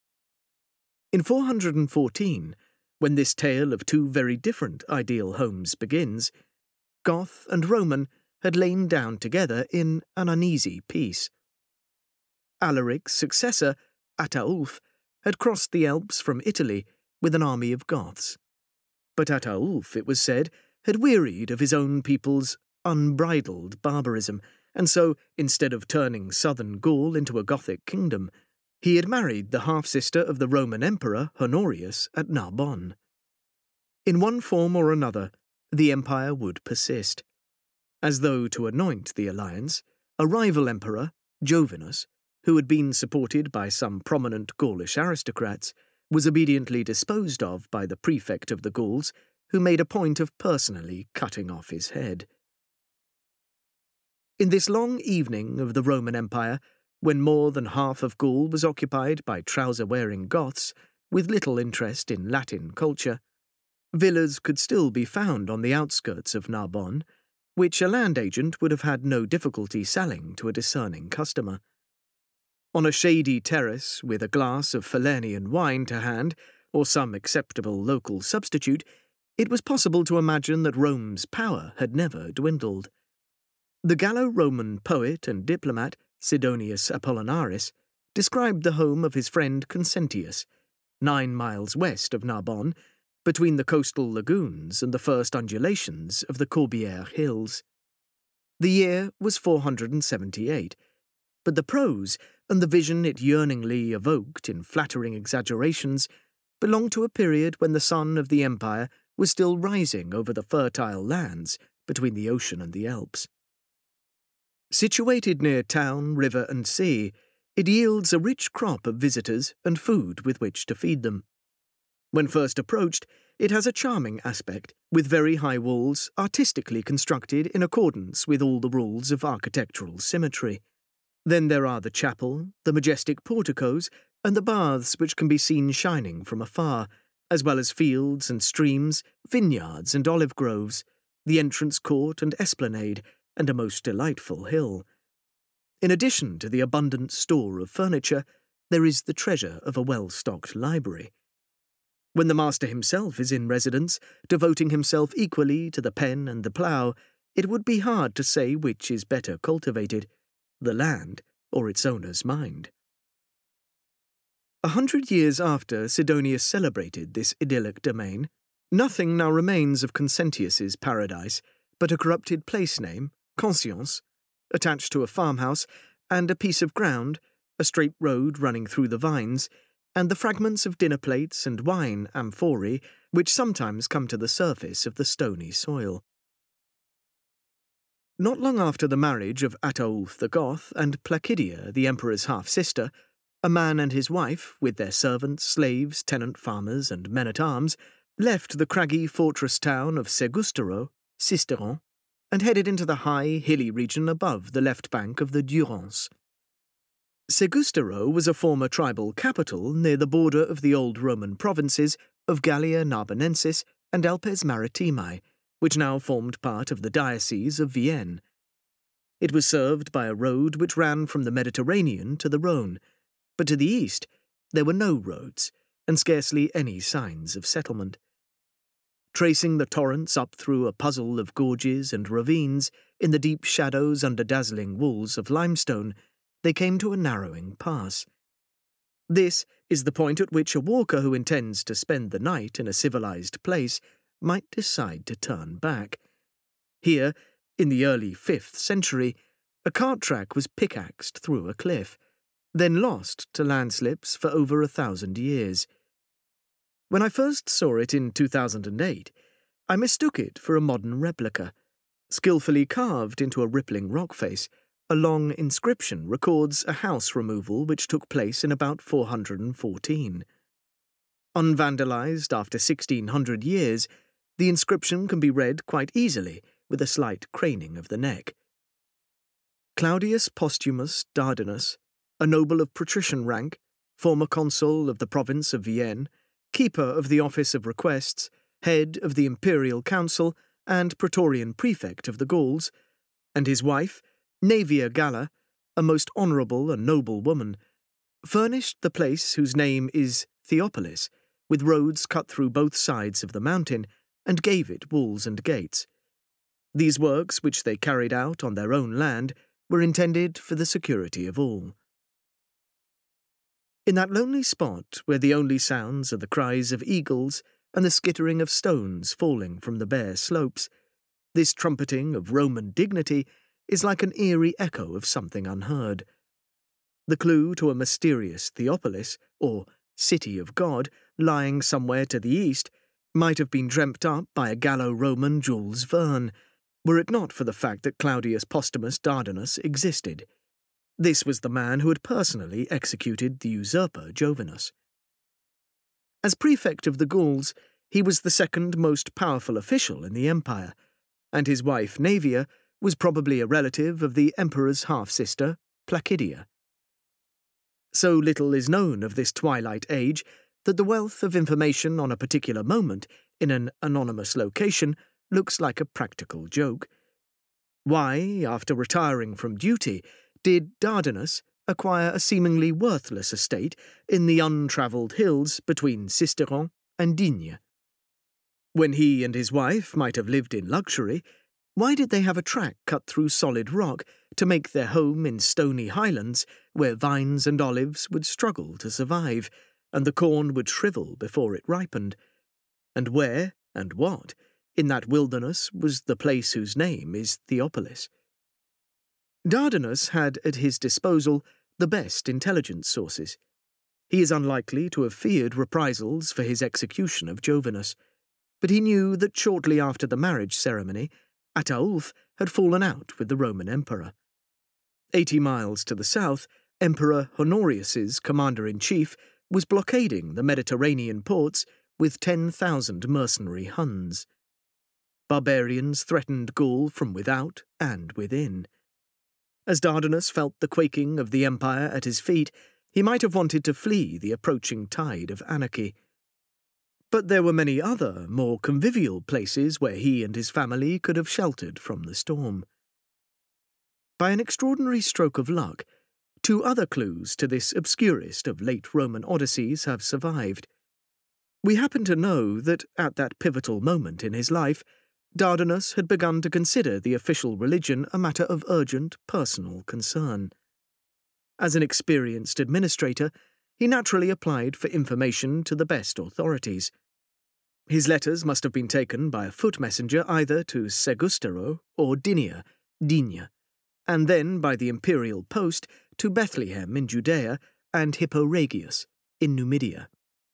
In 414, when this tale of two very different ideal homes begins, Goth and Roman had lain down together in an uneasy peace. Alaric's successor, Ataulf, had crossed the Alps from Italy with an army of Goths. But Ataulf, it was said, had wearied of his own people's unbridled barbarism, and so, instead of turning southern Gaul into a Gothic kingdom, he had married the half-sister of the Roman Emperor Honorius at Narbonne. In one form or another, the empire would persist. As though to anoint the alliance, a rival emperor, Jovinus, who had been supported by some prominent Gaulish aristocrats, was obediently disposed of by the prefect of the Gauls, who made a point of personally cutting off his head. In this long evening of the Roman Empire, when more than half of Gaul was occupied by trouser-wearing Goths, with little interest in Latin culture, villas could still be found on the outskirts of Narbonne, which a land agent would have had no difficulty selling to a discerning customer. On a shady terrace, with a glass of Falernian wine to hand, or some acceptable local substitute, it was possible to imagine that Rome's power had never dwindled. The Gallo-Roman poet and diplomat Sidonius Apollinaris described the home of his friend Consentius, 9 miles west of Narbonne, between the coastal lagoons and the first undulations of the Corbière Hills. The year was 478, but the prose and the vision it yearningly evoked in flattering exaggerations belonged to a period when the sun of the empire was still rising over the fertile lands between the ocean and the Alps. Situated near town, river and sea, it yields a rich crop of visitors and food with which to feed them. When first approached, it has a charming aspect, with very high walls artistically constructed in accordance with all the rules of architectural symmetry. Then there are the chapel, the majestic porticos, and the baths which can be seen shining from afar, as well as fields and streams, vineyards and olive groves, the entrance court and esplanade, and a most delightful hill. In addition to the abundant store of furniture, there is the treasure of a well-stocked library. When the master himself is in residence, devoting himself equally to the pen and the plough, it would be hard to say which is better cultivated, the land or its owner's mind. 100 years after Sidonius celebrated this idyllic domain, nothing now remains of Consentius's paradise but a corrupted place name, Conscience, attached to a farmhouse, and a piece of ground, a straight road running through the vines, and the fragments of dinner plates and wine amphorae which sometimes come to the surface of the stony soil. Not long after the marriage of Ataulf the Goth and Placidia, the emperor's half-sister, a man and his wife, with their servants, slaves, tenant farmers, and men-at-arms, left the craggy fortress town of Segustero, Sisteron, and headed into the high, hilly region above the left bank of the Durance. Segustero was a former tribal capital near the border of the old Roman provinces of Gallia Narbonensis and Alpes Maritimae, which now formed part of the Diocese of Vienne. It was served by a road which ran from the Mediterranean to the Rhone, but to the east there were no roads and scarcely any signs of settlement. Tracing the torrents up through a puzzle of gorges and ravines in the deep shadows under dazzling walls of limestone, they came to a narrowing pass. This is the point at which a walker who intends to spend the night in a civilized place might decide to turn back. Here, in the early 5th century, a cart track was pickaxed through a cliff, then lost to landslips for over 1,000 years. When I first saw it in 2008, I mistook it for a modern replica. Skillfully carved into a rippling rock face, a long inscription records a house removal which took place in about 414. Unvandalized after 1,600 years, the inscription can be read quite easily with a slight craning of the neck. Claudius Posthumus Dardanus, a noble of patrician rank, former consul of the province of Vienne, keeper of the office of requests, head of the imperial council, and praetorian prefect of the Gauls, and his wife, Naevia Galla, a most honourable and noble woman, furnished the place whose name is Theopolis, with roads cut through both sides of the mountain, and gave it walls and gates. These works, which they carried out on their own land, were intended for the security of all. In that lonely spot where the only sounds are the cries of eagles and the skittering of stones falling from the bare slopes, this trumpeting of Roman dignity is like an eerie echo of something unheard. The clue to a mysterious Theopolis, or City of God, lying somewhere to the east, might have been dreamt up by a Gallo-Roman Jules Verne, were it not for the fact that Claudius Posthumus Dardanus existed. This was the man who had personally executed the usurper Jovinus. As prefect of the Gauls, he was the second most powerful official in the empire, and his wife Naevia was probably a relative of the emperor's half-sister, Placidia. So little is known of this twilight age that the wealth of information on a particular moment in an anonymous location looks like a practical joke. Why, after retiring from duty, did Dardanus acquire a seemingly worthless estate in the untravelled hills between Sisteron and Digne? When he and his wife might have lived in luxury, why did they have a track cut through solid rock to make their home in stony highlands where vines and olives would struggle to survive, and the corn would shrivel before it ripened? And where, and what, in that wilderness was the place whose name is Theopolis? Dardanus had at his disposal the best intelligence sources. He is unlikely to have feared reprisals for his execution of Jovinus, but he knew that shortly after the marriage ceremony, Ataulf had fallen out with the Roman emperor. 80 miles to the south, Emperor Honorius's commander-in-chief was blockading the Mediterranean ports with 10,000 mercenary Huns. Barbarians threatened Gaul from without and within. As Dardanus felt the quaking of the empire at his feet, he might have wanted to flee the approaching tide of anarchy. But there were many other, more convivial places where he and his family could have sheltered from the storm. By an extraordinary stroke of luck, 2 other clues to this obscurest of late Roman odysseys have survived. We happen to know that, at that pivotal moment in his life, Dardanus had begun to consider the official religion a matter of urgent personal concern. As an experienced administrator, he naturally applied for information to the best authorities. His letters must have been taken by a foot messenger either to Segustero or Digne, and then by the imperial post to Bethlehem in Judea and Hippo Regius in Numidia.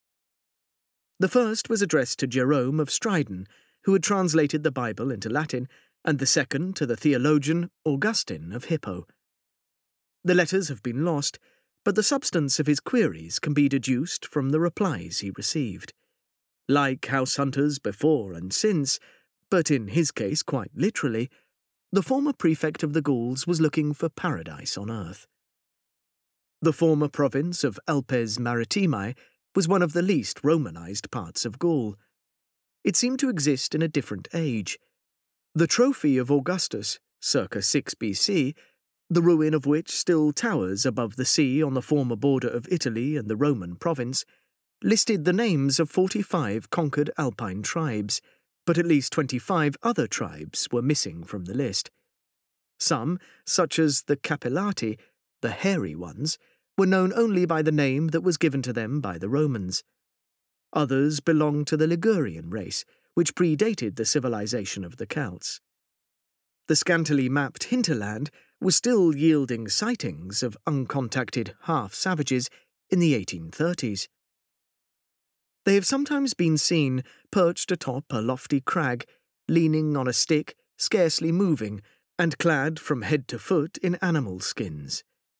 The first was addressed to Jerome of Stridon, who had translated the Bible into Latin, and the second to the theologian Augustine of Hippo. The letters have been lost, but the substance of his queries can be deduced from the replies he received. Like house hunters before and since, but in his case quite literally, the former prefect of the Gauls was looking for paradise on earth. The former province of Alpes Maritimae was one of the least Romanized parts of Gaul. It seemed to exist in a different age. The trophy of Augustus, circa 6 BC, the ruin of which still towers above the sea on the former border of Italy and the Roman province, listed the names of 45 conquered Alpine tribes, but at least 25 other tribes were missing from the list. Some, such as the Capellati, the hairy ones, were known only by the name that was given to them by the Romans. Others belonged to the Ligurian race, which predated the civilization of the Celts. The scantily mapped hinterland was still yielding sightings of uncontacted half-savages in the 1830s. They have sometimes been seen perched atop a lofty crag, leaning on a stick, scarcely moving, and clad from head to foot in animal skins.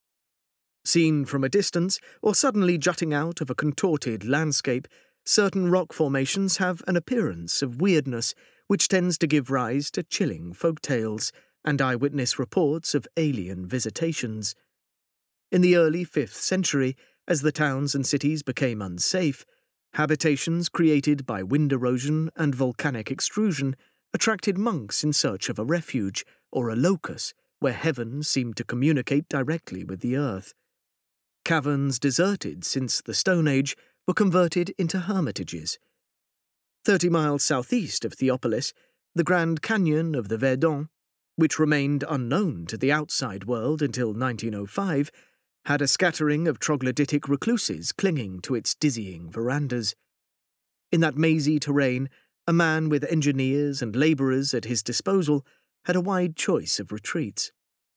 Seen from a distance, or suddenly jutting out of a contorted landscape, certain rock formations have an appearance of weirdness which tends to give rise to chilling folk tales and eyewitness reports of alien visitations. In the early 5th century, as the towns and cities became unsafe, habitations created by wind erosion and volcanic extrusion attracted monks in search of a refuge or a locus where heaven seemed to communicate directly with the earth. Caverns deserted since the Stone Age were converted into hermitages. 30 miles southeast of Theopolis, the Grand Canyon of the Verdon, which remained unknown to the outside world until 1905, had a scattering of troglodytic recluses clinging to its dizzying verandas. In that mazy terrain, a man with engineers and labourers at his disposal had a wide choice of retreats.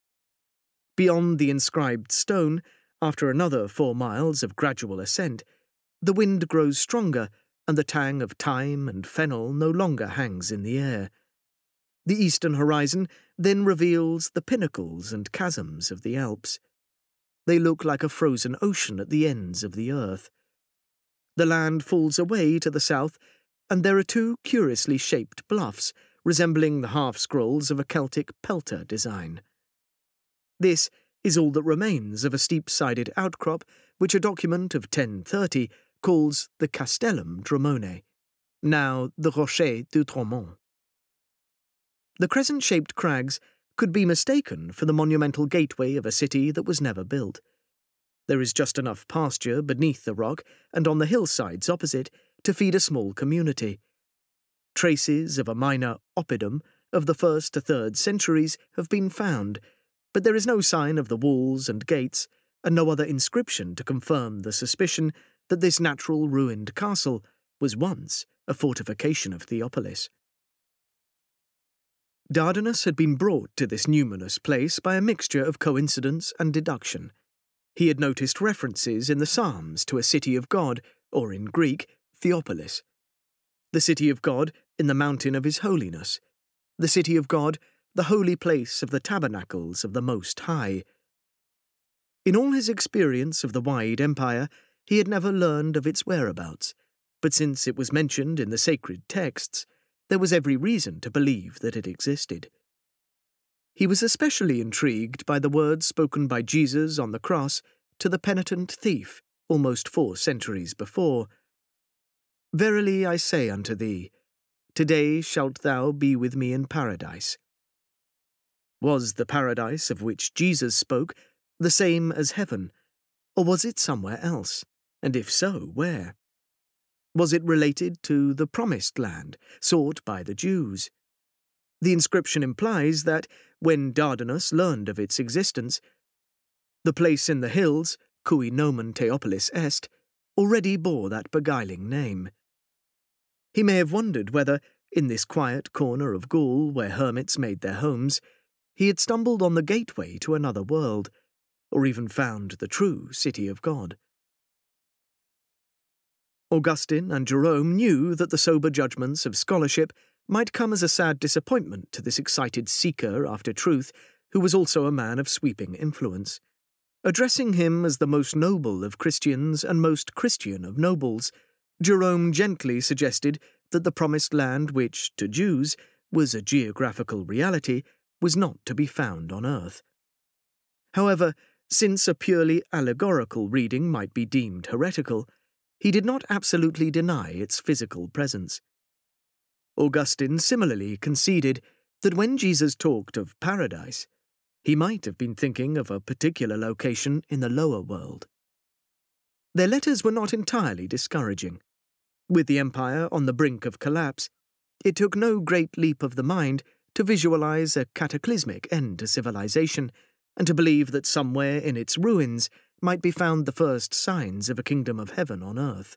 Beyond the inscribed stone, after another 4 miles of gradual ascent, the wind grows stronger and the tang of thyme and fennel no longer hangs in the air. The eastern horizon then reveals the pinnacles and chasms of the Alps. They look like a frozen ocean at the ends of the earth. The land falls away to the south, and there are 2 curiously shaped bluffs resembling the half-scrolls of a Celtic pelter design. This is all that remains of a steep-sided outcrop which a document of 1030 calls the Castellum Dromone, now the Rocher du Tromont. The crescent-shaped crags could be mistaken for the monumental gateway of a city that was never built. There is just enough pasture beneath the rock and on the hillsides opposite to feed a small community. Traces of a minor oppidum of the 1st to 3rd centuries have been found, but there is no sign of the walls and gates, and no other inscription to confirm the suspicion that this natural ruined castle was once a fortification of Theopolis. Dardanus had been brought to this numinous place by a mixture of coincidence and deduction. He had noticed references in the Psalms to a city of God, or in Greek, Theopolis. The city of God in the mountain of his holiness. The city of God, the holy place of the tabernacles of the Most High. In all his experience of the wide empire, he had never learned of its whereabouts, but since it was mentioned in the sacred texts, there was every reason to believe that it existed. He was especially intrigued by the words spoken by Jesus on the cross to the penitent thief almost 4 centuries before. "Verily I say unto thee, today shalt thou be with me in paradise." Was the paradise of which Jesus spoke the same as heaven, or was it somewhere else, and if so, where? Was it related to the Promised Land, sought by the Jews? The inscription implies that, when Dardanus learned of its existence, the place in the hills, cui nomen Theopolis est, already bore that beguiling name. He may have wondered whether, in this quiet corner of Gaul where hermits made their homes, he had stumbled on the gateway to another world, or even found the true city of God. Augustine and Jerome knew that the sober judgments of scholarship might come as a sad disappointment to this excited seeker after truth, who was also a man of sweeping influence. Addressing him as the most noble of Christians and most Christian of nobles, Jerome gently suggested that the Promised Land, which, to Jews, was a geographical reality, was not to be found on earth. However, since a purely allegorical reading might be deemed heretical, he did not absolutely deny its physical presence. Augustine similarly conceded that when Jesus talked of paradise, He might have been thinking of a particular location in the lower world. Their letters were not entirely discouraging. With the empire on the brink of collapse, it took no great leap of the mind to visualize a cataclysmic end to civilization and to believe that somewhere in its ruins might be found the first signs of a kingdom of heaven on earth.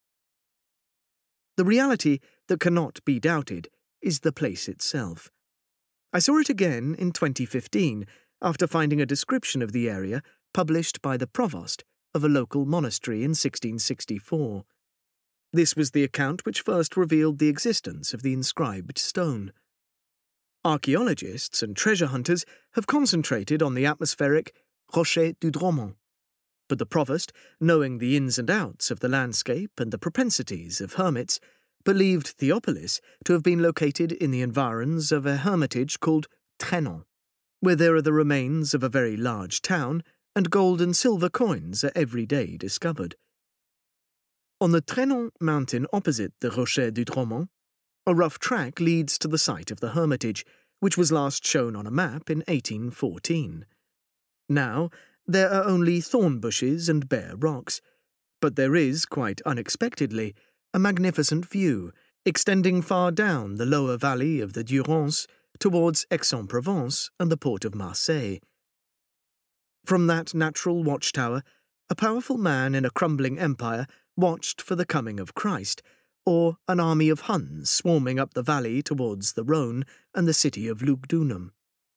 The reality that cannot be doubted is the place itself. I saw it again in 2015 after finding a description of the area published by the provost of a local monastery in 1664. This was the account which first revealed the existence of the inscribed stone. Archaeologists and treasure hunters have concentrated on the atmospheric Rocher du Dromont, but the provost, knowing the ins and outs of the landscape and the propensities of hermits, believed Theopolis to have been located in the environs of a hermitage called Trenon, where there are the remains of a very large town and gold and silver coins are every day discovered. On the Trenon mountain opposite the Rocher du Dromont, a rough track leads to the site of the hermitage, which was last shown on a map in 1814. Now, there are only thorn bushes and bare rocks, but there is, quite unexpectedly, a magnificent view, extending far down the lower valley of the Durance towards Aix-en-Provence and the port of Marseille. From that natural watchtower, a powerful man in a crumbling empire watched for the coming of Christ, or an army of Huns swarming up the valley towards the Rhône and the city of Lugdunum.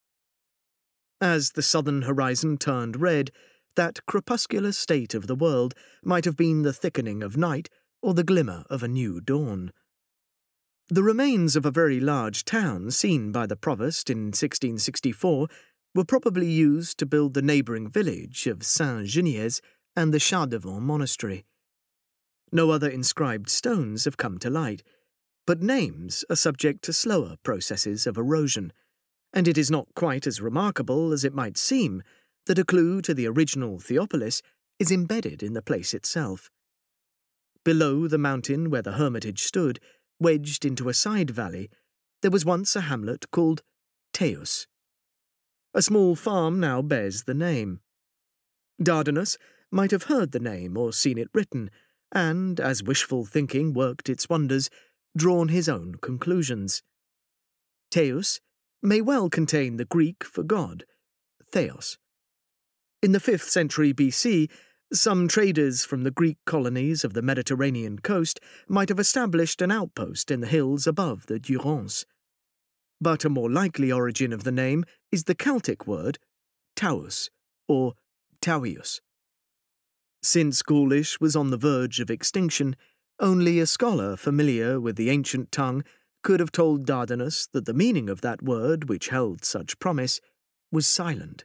As the southern horizon turned red, that crepuscular state of the world might have been the thickening of night or the glimmer of a new dawn. The remains of a very large town seen by the provost in 1664 were probably used to build the neighbouring village of Saint-Geniez and the Chardevant monastery. No other inscribed stones have come to light, but names are subject to slower processes of erosion, and it is not quite as remarkable as it might seem that a clue to the original Theopolis is embedded in the place itself. Below the mountain where the hermitage stood, wedged into a side valley, there was once a hamlet called Theos. A small farm now bears the name. Dardanus might have heard the name or seen it written, and, as wishful thinking worked its wonders, drawn his own conclusions. Theos may well contain the Greek for God, Theos. In the 5th century BC, some traders from the Greek colonies of the Mediterranean coast might have established an outpost in the hills above the Durance. But a more likely origin of the name is the Celtic word Taus, or Tavius. Since Gaulish was on the verge of extinction, only a scholar familiar with the ancient tongue could have told Dardanus that the meaning of that word, which held such promise, was silent.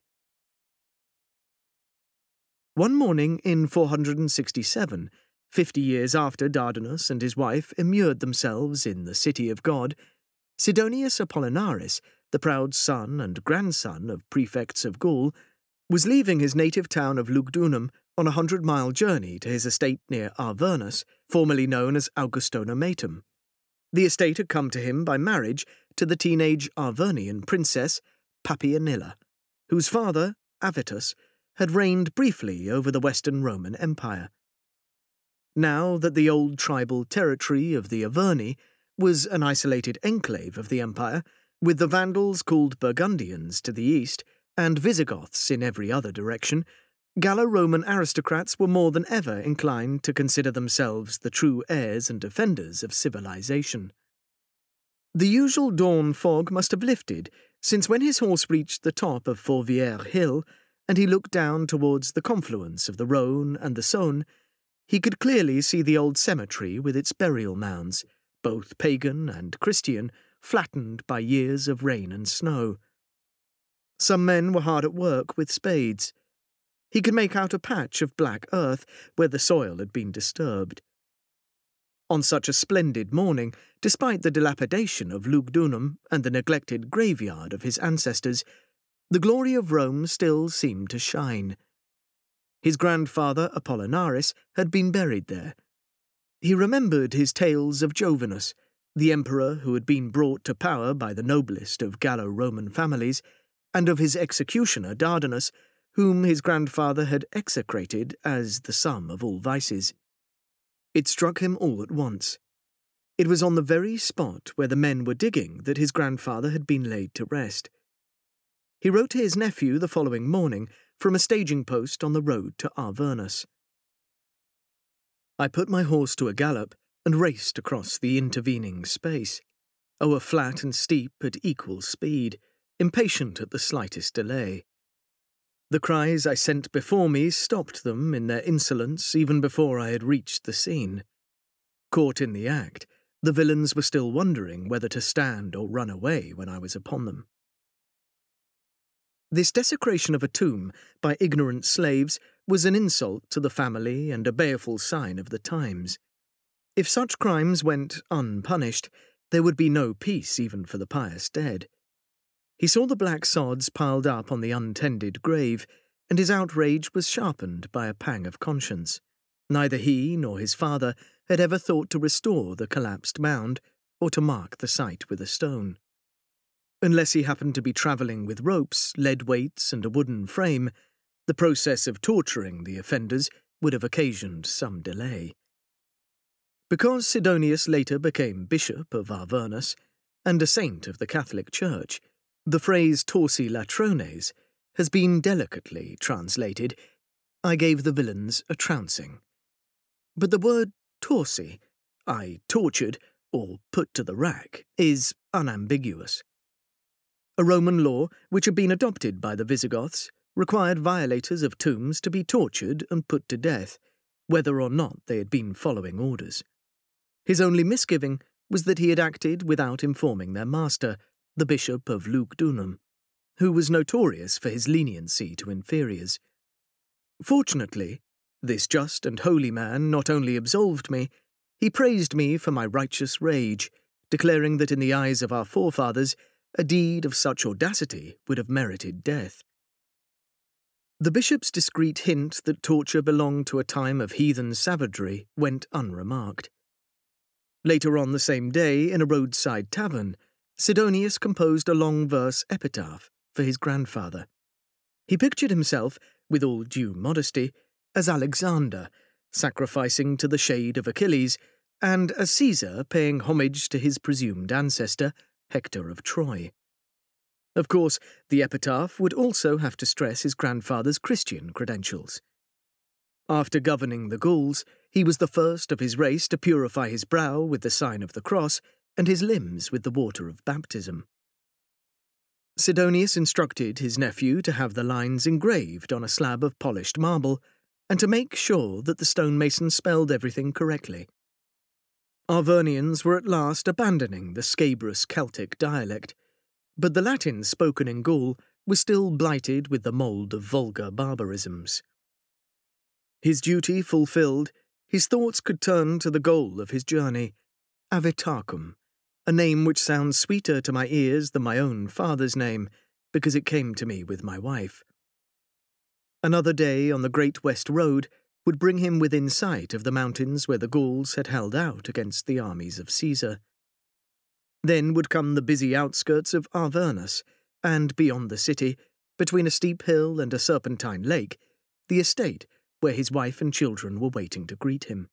One morning in 467, 50 years after Dardanus and his wife immured themselves in the city of God, Sidonius Apollinaris, the proud son and grandson of prefects of Gaul, was leaving his native town of Lugdunum on a 100-mile journey to his estate near Arvernus, formerly known as Augustona Matum. The estate had come to him by marriage to the teenage Arvernian princess Papianilla, whose father, Avitus, had reigned briefly over the Western Roman Empire. Now that the old tribal territory of the Averni was an isolated enclave of the empire, with the Vandals called Burgundians to the east and Visigoths in every other direction, Gallo-Roman aristocrats were more than ever inclined to consider themselves the true heirs and defenders of civilization. The usual dawn fog must have lifted, since when his horse reached the top of Fourvière Hill, and he looked down towards the confluence of the Rhône and the Saône, he could clearly see the old cemetery with its burial mounds, both pagan and Christian, flattened by years of rain and snow. Some men were hard at work with spades. He could make out a patch of black earth where the soil had been disturbed. On such a splendid morning, despite the dilapidation of Lugdunum and the neglected graveyard of his ancestors, the glory of Rome still seemed to shine. His grandfather Apollinaris had been buried there. He remembered his tales of Jovinus, the emperor who had been brought to power by the noblest of Gallo-Roman families, and of his executioner Dardanus, whom his grandfather had execrated as the sum of all vices. It struck him all at once. It was on the very spot where the men were digging that his grandfather had been laid to rest. He wrote to his nephew the following morning from a staging post on the road to Avernus. I put my horse to a gallop and raced across the intervening space, o'er flat and steep at equal speed, impatient at the slightest delay. The cries I sent before me stopped them in their insolence even before I had reached the scene. Caught in the act, the villains were still wondering whether to stand or run away when I was upon them. This desecration of a tomb by ignorant slaves was an insult to the family and a baleful sign of the times. If such crimes went unpunished, there would be no peace even for the pious dead. He saw the black sods piled up on the untended grave, and his outrage was sharpened by a pang of conscience. Neither he nor his father had ever thought to restore the collapsed mound or to mark the site with a stone. Unless he happened to be travelling with ropes, lead weights, and a wooden frame, the process of torturing the offenders would have occasioned some delay. Because Sidonius later became Bishop of Avernus and a saint of the Catholic Church, the phrase torsi latrones has been delicately translated, I gave the villains a trouncing. But the word torsi, I tortured, or put to the rack, is unambiguous. A Roman law, which had been adopted by the Visigoths, required violators of tombs to be tortured and put to death, whether or not they had been following orders. His only misgiving was that he had acted without informing their master, the Bishop of Lugdunum, who was notorious for his leniency to inferiors. Fortunately, this just and holy man not only absolved me, he praised me for my righteous rage, declaring that in the eyes of our forefathers, a deed of such audacity would have merited death. The bishop's discreet hint that torture belonged to a time of heathen savagery went unremarked. Later on the same day, in a roadside tavern, Sidonius composed a long verse epitaph for his grandfather. He pictured himself, with all due modesty, as Alexander, sacrificing to the shade of Achilles, and as Caesar paying homage to his presumed ancestor, Hector of Troy. Of course, the epitaph would also have to stress his grandfather's Christian credentials. After governing the Gauls, he was the first of his race to purify his brow with the sign of the cross and his limbs with the water of baptism. Sidonius instructed his nephew to have the lines engraved on a slab of polished marble and to make sure that the stonemason spelled everything correctly. Arvernians were at last abandoning the scabrous Celtic dialect, but the Latin spoken in Gaul was still blighted with the mould of vulgar barbarisms. His duty fulfilled, his thoughts could turn to the goal of his journey, Avitacum, a name which sounds sweeter to my ears than my own father's name, because it came to me with my wife. Another day on the Great West Road would bring him within sight of the mountains where the Gauls had held out against the armies of Caesar. Then would come the busy outskirts of Avernus, and beyond the city, between a steep hill and a serpentine lake, the estate where his wife and children were waiting to greet him.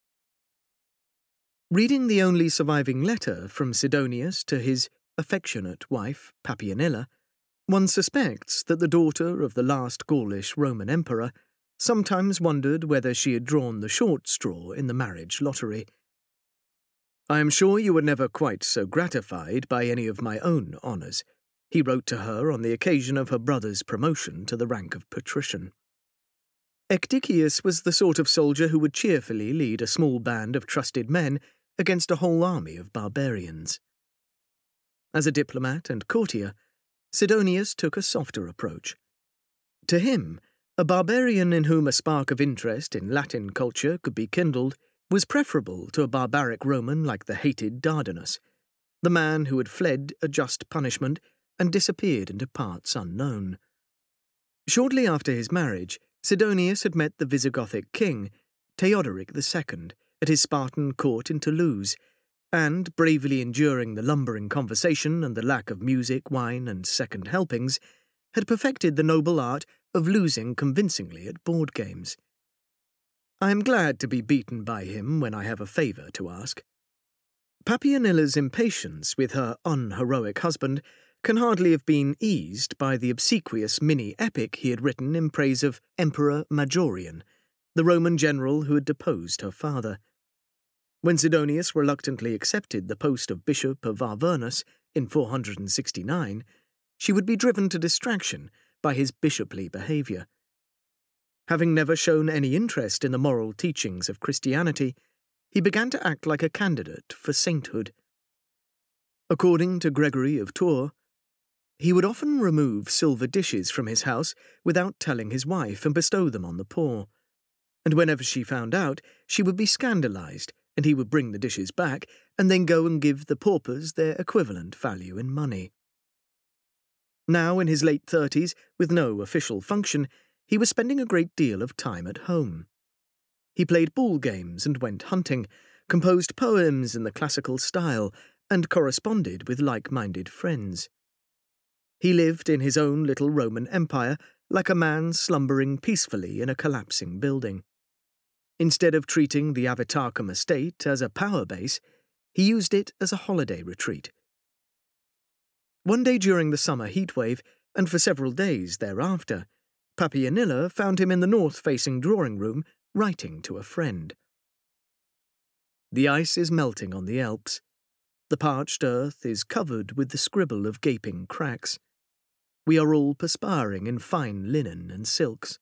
Reading the only surviving letter from Sidonius to his affectionate wife, Papianilla, one suspects that the daughter of the last Gaulish Roman emperor sometimes wondered whether she had drawn the short straw in the marriage lottery. I am sure you were never quite so gratified by any of my own honours, he wrote to her on the occasion of her brother's promotion to the rank of patrician. Ecdicius was the sort of soldier who would cheerfully lead a small band of trusted men against a whole army of barbarians. As a diplomat and courtier, Sidonius took a softer approach. To him, a barbarian in whom a spark of interest in Latin culture could be kindled was preferable to a barbaric Roman like the hated Dardanus, the man who had fled a just punishment and disappeared into parts unknown. Shortly after his marriage, Sidonius had met the Visigothic king, Theodoric II, at his Spartan court in Toulouse, and, bravely enduring the lumbering conversation and the lack of music, wine, and second helpings, had perfected the noble art of losing convincingly at board games. I am glad to be beaten by him when I have a favour to ask. Papianilla's impatience with her unheroic husband can hardly have been eased by the obsequious mini-epic he had written in praise of Emperor Majorian, the Roman general who had deposed her father. When Sidonius reluctantly accepted the post of Bishop of Arvernus in 469, she would be driven to distraction by his bishoply behaviour. Having never shown any interest in the moral teachings of Christianity, he began to act like a candidate for sainthood. According to Gregory of Tours, he would often remove silver dishes from his house without telling his wife and bestow them on the poor, and whenever she found out, she would be scandalized, and he would bring the dishes back and then go and give the paupers their equivalent value in money. Now, in his late 30s, with no official function, he was spending a great deal of time at home. He played ball games and went hunting, composed poems in the classical style, and corresponded with like-minded friends. He lived in his own little Roman empire like a man slumbering peacefully in a collapsing building. Instead of treating the Avitarchum estate as a power base, he used it as a holiday retreat. One day during the summer heatwave, and for several days thereafter, Papianilla found him in the north-facing drawing-room writing to a friend. The ice is melting on the Alps. The parched earth is covered with the scribble of gaping cracks. We are all perspiring in fine linen and silks.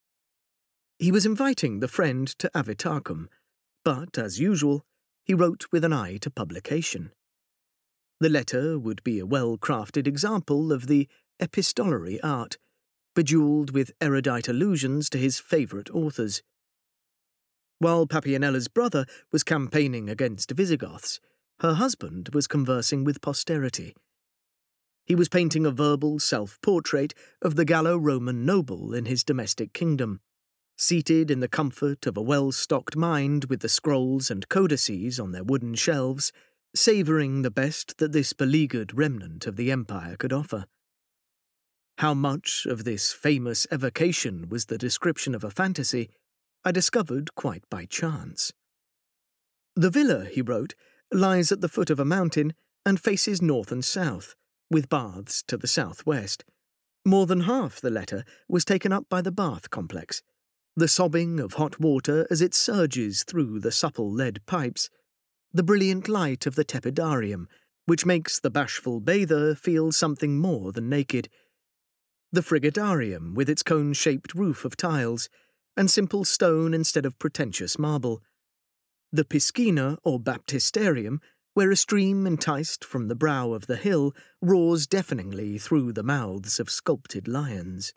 He was inviting the friend to Avitarchum, but, as usual, he wrote with an eye to publication. The letter would be a well-crafted example of the epistolary art, bejewelled with erudite allusions to his favourite authors. While Papianilla's brother was campaigning against Visigoths, her husband was conversing with posterity. He was painting a verbal self-portrait of the Gallo-Roman noble in his domestic kingdom, seated in the comfort of a well-stocked mind with the scrolls and codices on their wooden shelves, savouring the best that this beleaguered remnant of the empire could offer. How much of this famous evocation was the description of a fantasy, I discovered quite by chance. The villa, he wrote, lies at the foot of a mountain and faces north and south, with baths to the southwest. More than half the letter was taken up by the bath complex, the sobbing of hot water as it surges through the supple lead pipes, the brilliant light of the tepidarium, which makes the bashful bather feel something more than naked, the frigidarium with its cone-shaped roof of tiles, and simple stone instead of pretentious marble, the piscina or baptisterium, where a stream enticed from the brow of the hill roars deafeningly through the mouths of sculpted lions.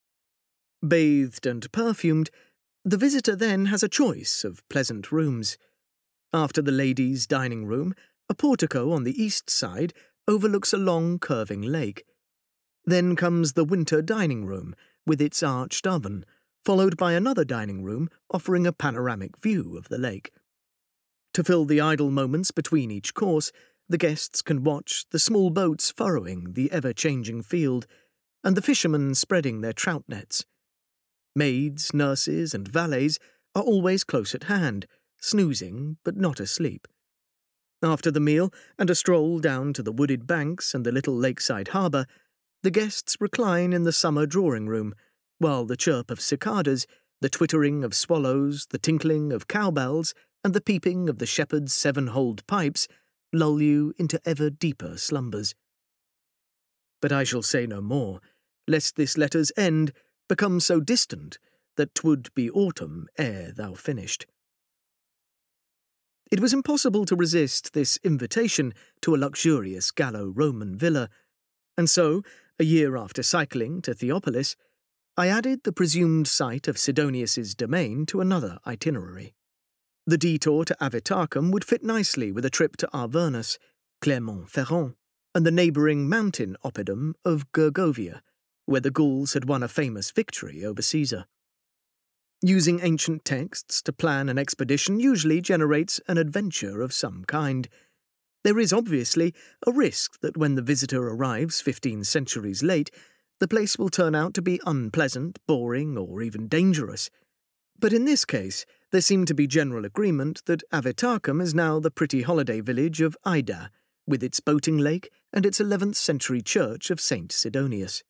Bathed and perfumed, the visitor then has a choice of pleasant rooms. After the ladies' dining room, a portico on the east side overlooks a long curving lake. Then comes the winter dining room with its arched oven, followed by another dining room offering a panoramic view of the lake. To fill the idle moments between each course, the guests can watch the small boats furrowing the ever-changing field, and the fishermen spreading their trout nets. Maids, nurses, and valets are always close at hand, snoozing but not asleep. After the meal and a stroll down to the wooded banks and the little lakeside harbour, the guests recline in the summer drawing-room, while the chirp of cicadas, the twittering of swallows, the tinkling of cowbells, and the peeping of the shepherd's seven-holed pipes lull you into ever deeper slumbers. But I shall say no more, lest this letter's end become so distant that 'twould be autumn ere thou finished. It was impossible to resist this invitation to a luxurious Gallo-Roman villa, and so, a year after cycling to Theopolis, I added the presumed site of Sidonius's domain to another itinerary. The detour to Avitarchum would fit nicely with a trip to Arvernus, Clermont-Ferrand, and the neighbouring mountain oppidum of Gergovia, where the Gauls had won a famous victory over Caesar. Using ancient texts to plan an expedition usually generates an adventure of some kind. There is obviously a risk that when the visitor arrives 15 centuries late, the place will turn out to be unpleasant, boring, or even dangerous. But in this case, there seemed to be general agreement that Avitarchum is now the pretty holiday village of Ida, with its boating lake and its 11th century church of St. Sidonius.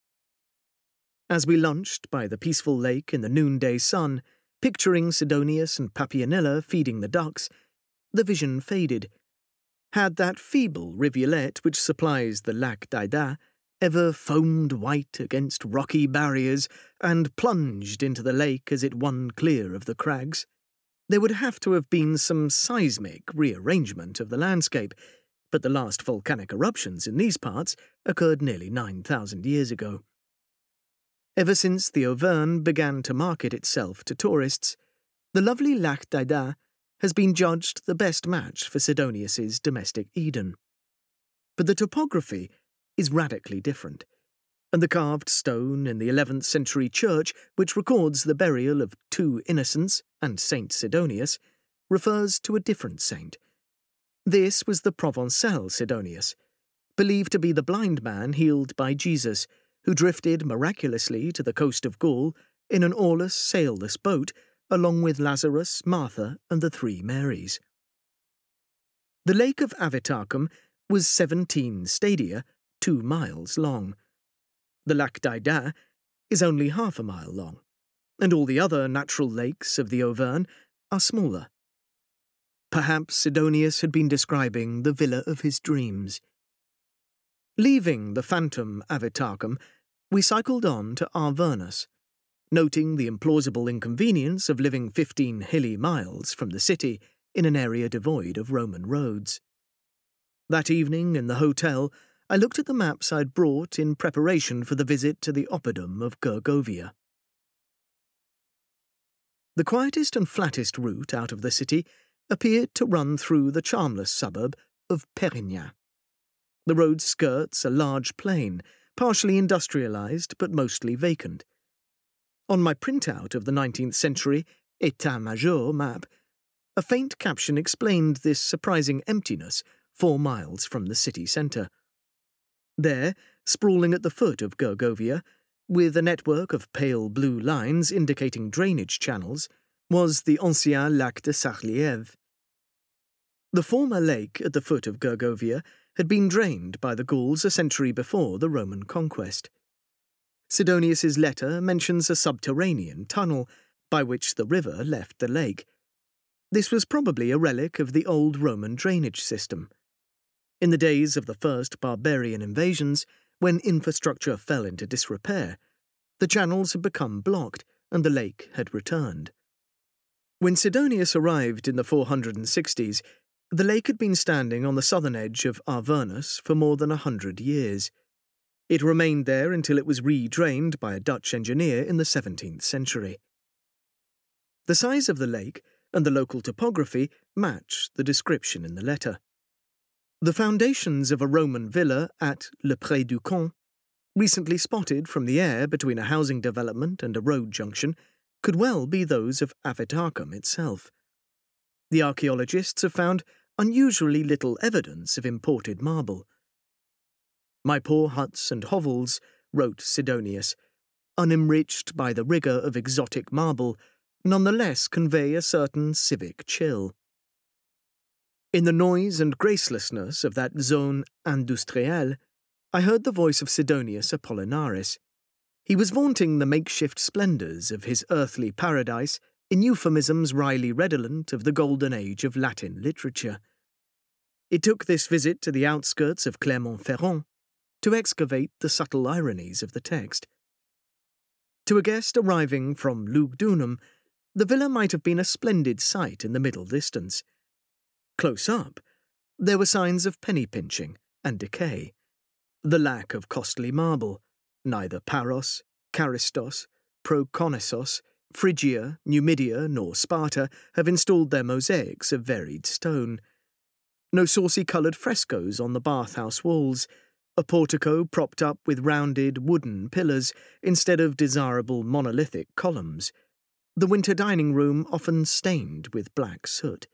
As we lunched by the peaceful lake in the noonday sun, picturing Sidonius and Papianella feeding the ducks, the vision faded. Had that feeble rivulet which supplies the Lac d'Aida ever foamed white against rocky barriers and plunged into the lake as it won clear of the crags? There would have to have been some seismic rearrangement of the landscape, but the last volcanic eruptions in these parts occurred nearly 9,000 years ago. Ever since the Auvergne began to market itself to tourists, the lovely Lac d'Aida has been judged the best match for Sidonius's domestic Eden. But the topography is radically different, and the carved stone in the 11th century church, which records the burial of 2 innocents and Saint Sidonius, refers to a different saint. This was the Provençal Sidonius, believed to be the blind man healed by Jesus, who drifted miraculously to the coast of Gaul in an oarless, sailless boat, along with Lazarus, Martha, and the 3 Marys. The lake of Avitarchum was 17 stadia, 2 miles long. The Lac d'Aida is only half a mile long, and all the other natural lakes of the Auvergne are smaller. Perhaps Sidonius had been describing the villa of his dreams. Leaving the phantom Avitarchum, we cycled on to Arvernus, noting the implausible inconvenience of living 15 hilly miles from the city in an area devoid of Roman roads. That evening in the hotel, I looked at the maps I'd brought in preparation for the visit to the oppidum of Gergovia. The quietest and flattest route out of the city appeared to run through the charmless suburb of Pérignac. The road skirts a large plain, partially industrialised but mostly vacant. On my printout of the 19th century État-major map, a faint caption explained this surprising emptiness 4 miles from the city centre. There, sprawling at the foot of Gergovia, with a network of pale blue lines indicating drainage channels, was the Ancien Lac de Sarliève. The former lake at the foot of Gergovia had been drained by the Gauls a century before the Roman conquest. Sidonius's letter mentions a subterranean tunnel by which the river left the lake. This was probably a relic of the old Roman drainage system. In the days of the first barbarian invasions, when infrastructure fell into disrepair, the channels had become blocked and the lake had returned. When Sidonius arrived in the 460s, the lake had been standing on the southern edge of Arvernus for more than 100 years. It remained there until it was re-drained by a Dutch engineer in the 17th century. The size of the lake and the local topography match the description in the letter. The foundations of a Roman villa at Le Pré du Camp, recently spotted from the air between a housing development and a road junction, could well be those of Avitarchum itself. The archaeologists have found unusually little evidence of imported marble. "My poor huts and hovels," wrote Sidonius, "unenriched by the rigour of exotic marble, nonetheless convey a certain civic chill." In the noise and gracelessness of that zone industrielle, I heard the voice of Sidonius Apollinaris. He was vaunting the makeshift splendours of his earthly paradise in euphemisms wryly redolent of the golden age of Latin literature. It took this visit to the outskirts of Clermont-Ferrand to excavate the subtle ironies of the text. To a guest arriving from Lugdunum, the villa might have been a splendid sight in the middle distance. Close up, there were signs of penny-pinching and decay. The lack of costly marble, neither Paros, Charistos, Proconnesos, Phrygia, Numidia, nor Sparta have installed their mosaics of varied stone. No saucy-coloured frescoes on the bathhouse walls, a portico propped up with rounded wooden pillars instead of desirable monolithic columns, the winter dining room often stained with black soot.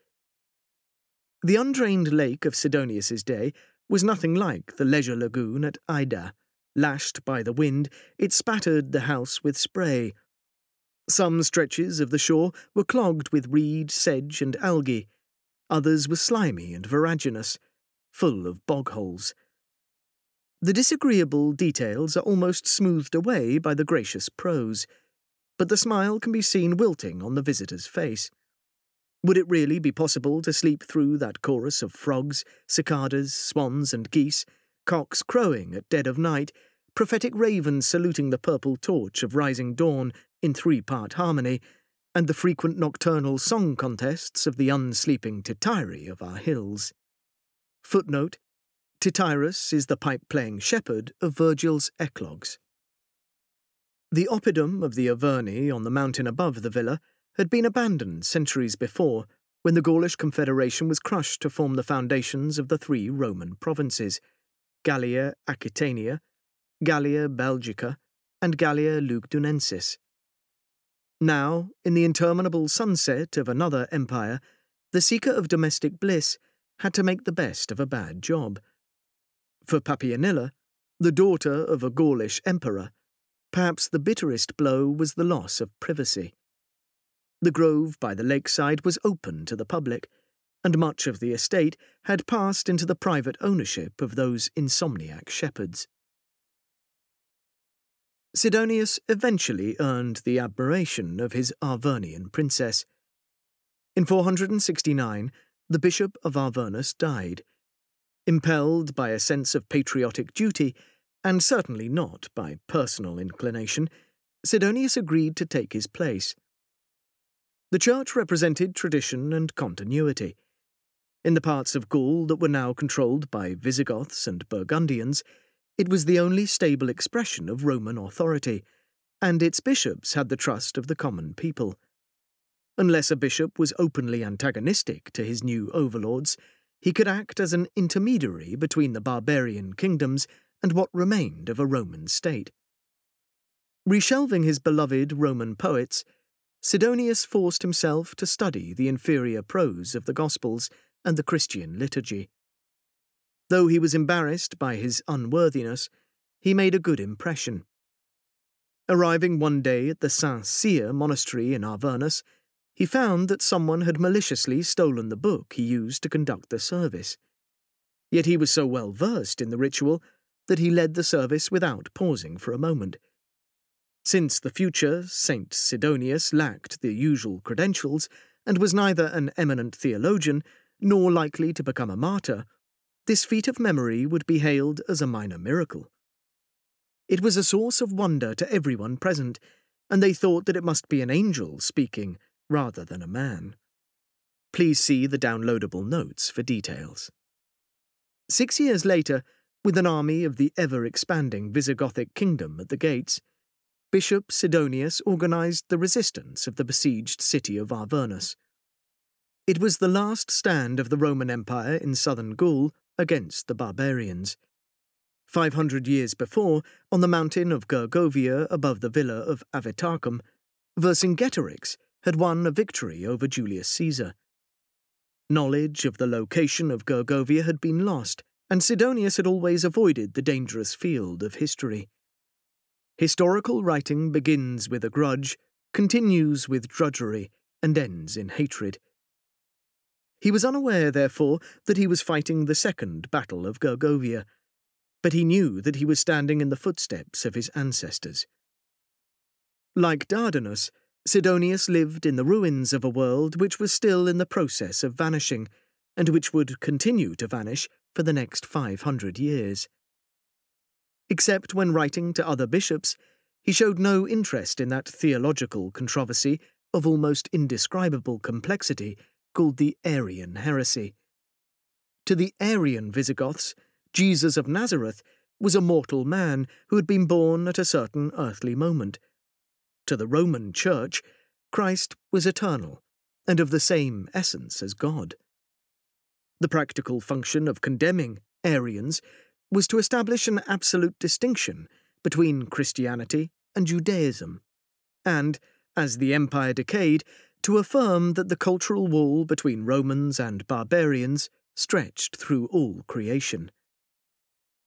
The undrained lake of Sidonius's day was nothing like the leisure lagoon at Ida, Lashed by the wind, it spattered the house with spray. Some stretches of the shore were clogged with reed, sedge, and algae. Others were slimy and verraginous, full of bog holes. The disagreeable details are almost smoothed away by the gracious prose, but the smile can be seen wilting on the visitor's face. Would it really be possible to sleep through that chorus of frogs, cicadas, swans, and geese, cocks crowing at dead of night, prophetic ravens saluting the purple torch of rising dawn in three-part harmony, and the frequent nocturnal song contests of the unsleeping Tityrus of our hills? Footnote: Tityrus is the pipe-playing shepherd of Virgil's Eclogues. The oppidum of the Averni on the mountain above the villa had been abandoned centuries before, when the Gaulish Confederation was crushed to form the foundations of the three Roman provinces, Gallia Aquitania, Gallia Belgica, and Gallia Lugdunensis. Now, in the interminable sunset of another empire, the seeker of domestic bliss had to make the best of a bad job. For Papianilla, the daughter of a Gaulish emperor, perhaps the bitterest blow was the loss of privacy. The grove by the lakeside was open to the public, and much of the estate had passed into the private ownership of those insomniac shepherds. Sidonius eventually earned the admiration of his Arvernian princess. In 469, the bishop of Arvernus died. Impelled by a sense of patriotic duty, and certainly not by personal inclination, Sidonius agreed to take his place. The church represented tradition and continuity. In the parts of Gaul that were now controlled by Visigoths and Burgundians, it was the only stable expression of Roman authority, and its bishops had the trust of the common people. Unless a bishop was openly antagonistic to his new overlords, he could act as an intermediary between the barbarian kingdoms and what remained of a Roman state. Reshelving his beloved Roman poets, Sidonius forced himself to study the inferior prose of the Gospels and the Christian liturgy. Though he was embarrassed by his unworthiness, he made a good impression. Arriving one day at the Saint-Cyr monastery in Arvernus, he found that someone had maliciously stolen the book he used to conduct the service. Yet he was so well versed in the ritual that he led the service without pausing for a moment. Since the future Saint Sidonius lacked the usual credentials and was neither an eminent theologian nor likely to become a martyr, this feat of memory would be hailed as a minor miracle. It was a source of wonder to everyone present, and they thought that it must be an angel speaking rather than a man. Please see the downloadable notes for details. 6 years later, with an army of the ever-expanding Visigothic kingdom at the gates, Bishop Sidonius organized the resistance of the besieged city of Arvernus. It was the last stand of the Roman Empire in southern Gaul against the barbarians. 500 years before, on the mountain of Gergovia above the villa of Avitarchum, Vercingetorix had won a victory over Julius Caesar. Knowledge of the location of Gergovia had been lost, and Sidonius had always avoided the dangerous field of history. Historical writing begins with a grudge, continues with drudgery, and ends in hatred. He was unaware, therefore, that he was fighting the second battle of Gergovia, but he knew that he was standing in the footsteps of his ancestors. Like Dardanus, Sidonius lived in the ruins of a world which was still in the process of vanishing, and which would continue to vanish for the next 500 years. Except when writing to other bishops, he showed no interest in that theological controversy of almost indescribable complexity called the Arian heresy. To the Arian Visigoths, Jesus of Nazareth was a mortal man who had been born at a certain earthly moment. To the Roman Church, Christ was eternal and of the same essence as God. The practical function of condemning Arians was to establish an absolute distinction between Christianity and Judaism, and, as the empire decayed, to affirm that the cultural wall between Romans and barbarians stretched through all creation.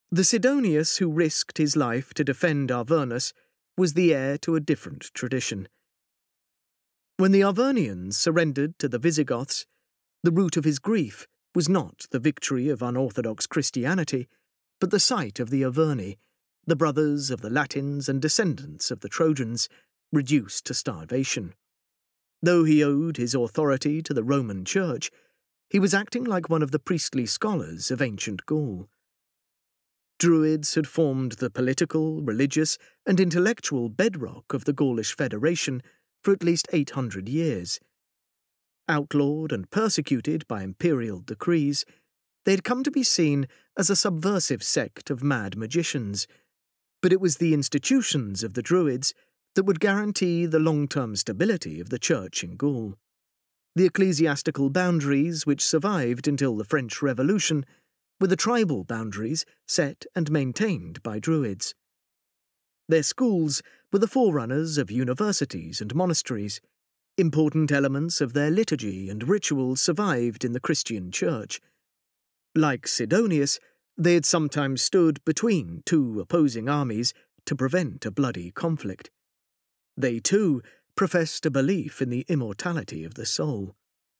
The Sidonius who risked his life to defend Arvernus was the heir to a different tradition. When the Arvernians surrendered to the Visigoths, the root of his grief was not the victory of unorthodox Christianity, but the sight of the Arverni, the brothers of the Latins and descendants of the Trojans, reduced to starvation. Though he owed his authority to the Roman Church, he was acting like one of the priestly scholars of ancient Gaul. Druids had formed the political, religious, and intellectual bedrock of the Gaulish Federation for at least 800 years. Outlawed and persecuted by imperial decrees, they had come to be seen as a subversive sect of mad magicians, but it was the institutions of the Druids that would guarantee the long-term stability of the Church in Gaul. The ecclesiastical boundaries which survived until the French Revolution were the tribal boundaries set and maintained by Druids. Their schools were the forerunners of universities and monasteries. Important elements of their liturgy and rituals survived in the Christian Church. Like Sidonius, they had sometimes stood between two opposing armies to prevent a bloody conflict. They, too, professed a belief in the immortality of the soul.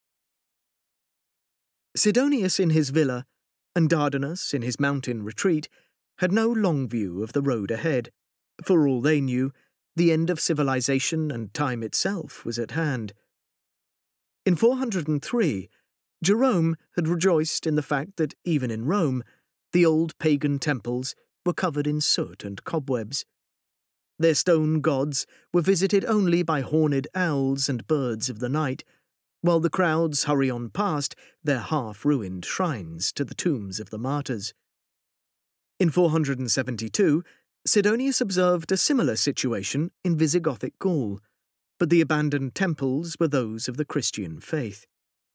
Sidonius in his villa, and Dardanus in his mountain retreat, had no long view of the road ahead. For all they knew, the end of civilization and time itself was at hand. In 403, Jerome had rejoiced in the fact that even in Rome, the old pagan temples were covered in soot and cobwebs. Their stone gods were visited only by horned owls and birds of the night, while the crowds hurry on past their half-ruined shrines to the tombs of the martyrs. In 472, Sidonius observed a similar situation in Visigothic Gaul, but the abandoned temples were those of the Christian faith.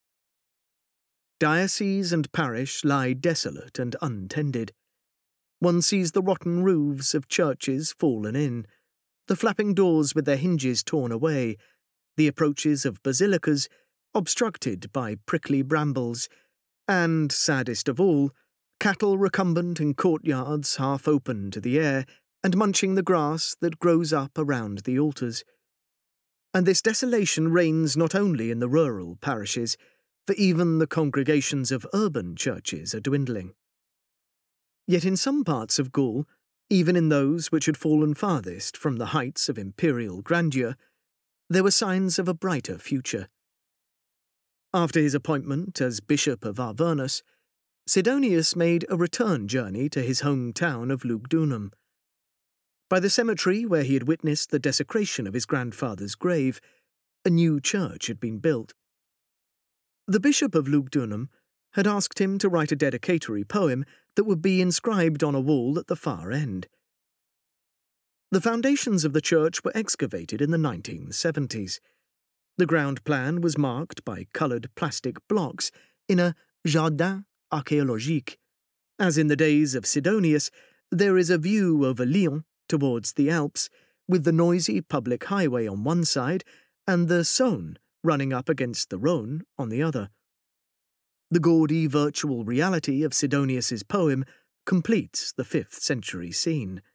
Diocese and parish lie desolate and untended. One sees the rotten roofs of churches fallen in, the flapping doors with their hinges torn away, the approaches of basilicas obstructed by prickly brambles, and, saddest of all, cattle recumbent in courtyards half open to the air and munching the grass that grows up around the altars. And this desolation reigns not only in the rural parishes, for even the congregations of urban churches are dwindling. Yet in some parts of Gaul, even in those which had fallen farthest from the heights of imperial grandeur, there were signs of a brighter future. After his appointment as Bishop of Arvernus, Sidonius made a return journey to his hometown of Lugdunum. By the cemetery where he had witnessed the desecration of his grandfather's grave, a new church had been built. The Bishop of Lugdunum had asked him to write a dedicatory poem that would be inscribed on a wall at the far end. The foundations of the church were excavated in the 1970s. The ground plan was marked by coloured plastic blocks in a jardin archéologique. As in the days of Sidonius, there is a view over Lyon towards the Alps, with the noisy public highway on one side and the Saône running up against the Rhône on the other. The gaudy virtual reality of Sidonius's poem completes the 5th century scene.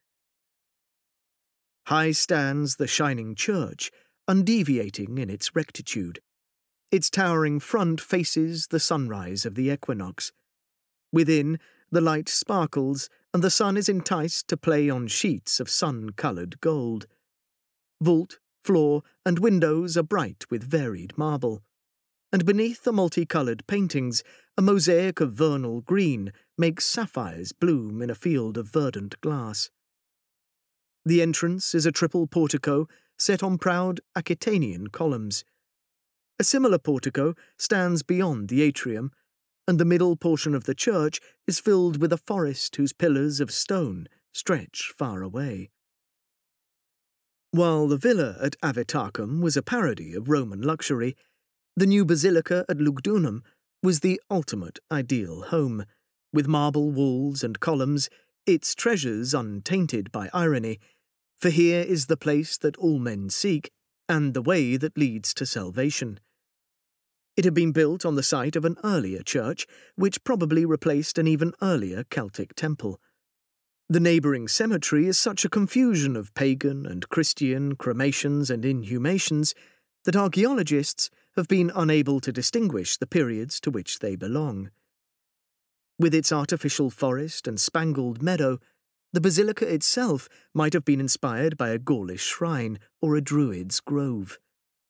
High stands the shining church, undeviating in its rectitude. Its towering front faces the sunrise of the equinox. Within, the light sparkles, and the sun is enticed to play on sheets of sun-coloured gold. Vault, floor, and windows are bright with varied marble, and beneath the multicoloured paintings, a mosaic of vernal green makes sapphires bloom in a field of verdant glass. The entrance is a triple portico set on proud Aquitanian columns. A similar portico stands beyond the atrium, and the middle portion of the church is filled with a forest whose pillars of stone stretch far away. While the villa at Avitacum was a parody of Roman luxury, the new basilica at Lugdunum was the ultimate ideal home, with marble walls and columns, its treasures untainted by irony, for here is the place that all men seek, and the way that leads to salvation. It had been built on the site of an earlier church, which probably replaced an even earlier Celtic temple. The neighbouring cemetery is such a confusion of pagan and Christian cremations and inhumations that archaeologists have been unable to distinguish the periods to which they belong. With its artificial forest and spangled meadow, the basilica itself might have been inspired by a Gaulish shrine or a druid's grove.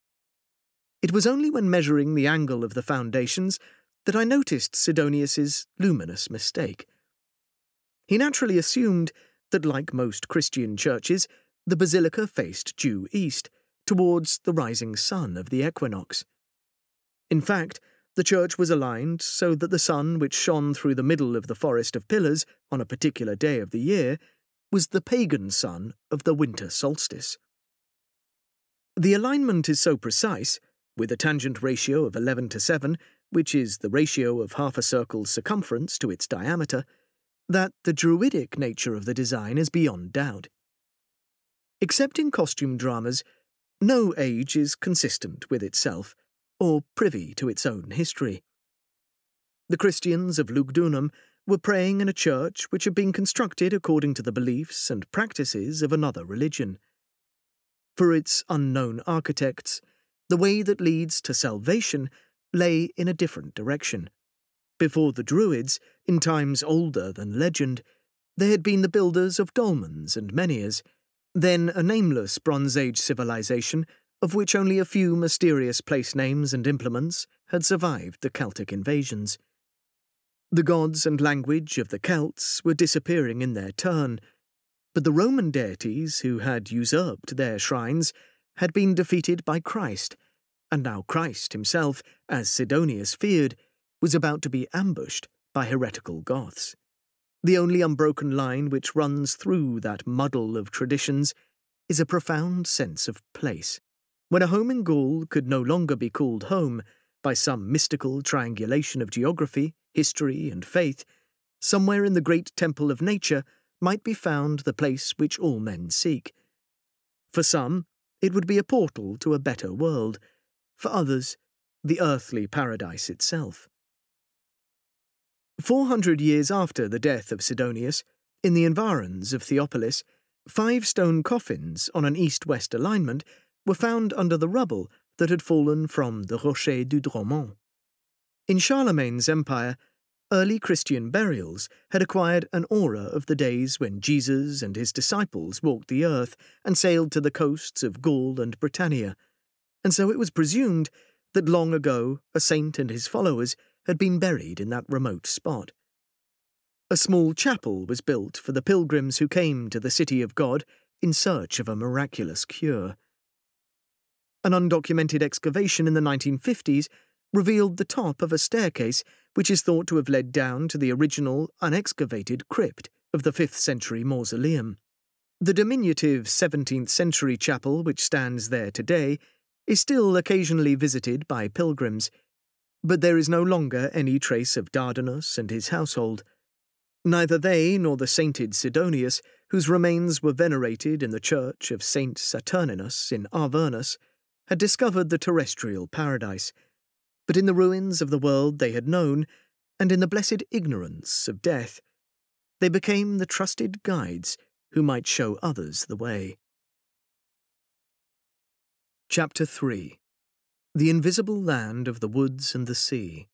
It was only when measuring the angle of the foundations that I noticed Sidonius's luminous mistake. He naturally assumed that, like most Christian churches, the basilica faced due east, towards the rising sun of the equinox. In fact, the church was aligned so that the sun which shone through the middle of the forest of pillars on a particular day of the year was the pagan sun of the winter solstice. The alignment is so precise, with a tangent ratio of 11:7, which is the ratio of half a circle's circumference to its diameter, that the druidic nature of the design is beyond doubt. Except in costume dramas, no age is consistent with itself, or privy to its own history. The Christians of Lugdunum were praying in a church which had been constructed according to the beliefs and practices of another religion. For its unknown architects, the way that leads to salvation lay in a different direction. Before the Druids, in times older than legend, they had been the builders of dolmens and menhirs, then a nameless Bronze Age civilization of which only a few mysterious place names and implements had survived the Celtic invasions. The gods and language of the Celts were disappearing in their turn, but the Roman deities who had usurped their shrines had been defeated by Christ, and now Christ himself, as Sidonius feared, was about to be ambushed by heretical Goths. The only unbroken line which runs through that muddle of traditions is a profound sense of place. When a home in Gaul could no longer be called home by some mystical triangulation of geography, history, and faith, somewhere in the great temple of nature might be found the place which all men seek. For some, it would be a portal to a better world. For others, the earthly paradise itself. 400 years after the death of Sidonius, in the environs of Theopolis, 5 stone coffins on an east-west alignment were found under the rubble that had fallen from the Rocher du Dromont. In Charlemagne's empire, early Christian burials had acquired an aura of the days when Jesus and his disciples walked the earth and sailed to the coasts of Gaul and Britannia, and so it was presumed that long ago a saint and his followers had been buried in that remote spot. A small chapel was built for the pilgrims who came to the city of God in search of a miraculous cure. An undocumented excavation in the 1950s revealed the top of a staircase which is thought to have led down to the original unexcavated crypt of the 5th century mausoleum. The diminutive 17th century chapel which stands there today is still occasionally visited by pilgrims, but there is no longer any trace of Dardanus and his household. Neither they nor the sainted Sidonius, whose remains were venerated in the church of Saint Saturninus in Arvernus, had discovered the terrestrial paradise, but in the ruins of the world they had known, and in the blessed ignorance of death, they became the trusted guides who might show others the way. Chapter 3. The Invisible Land of the Woods and the Sea.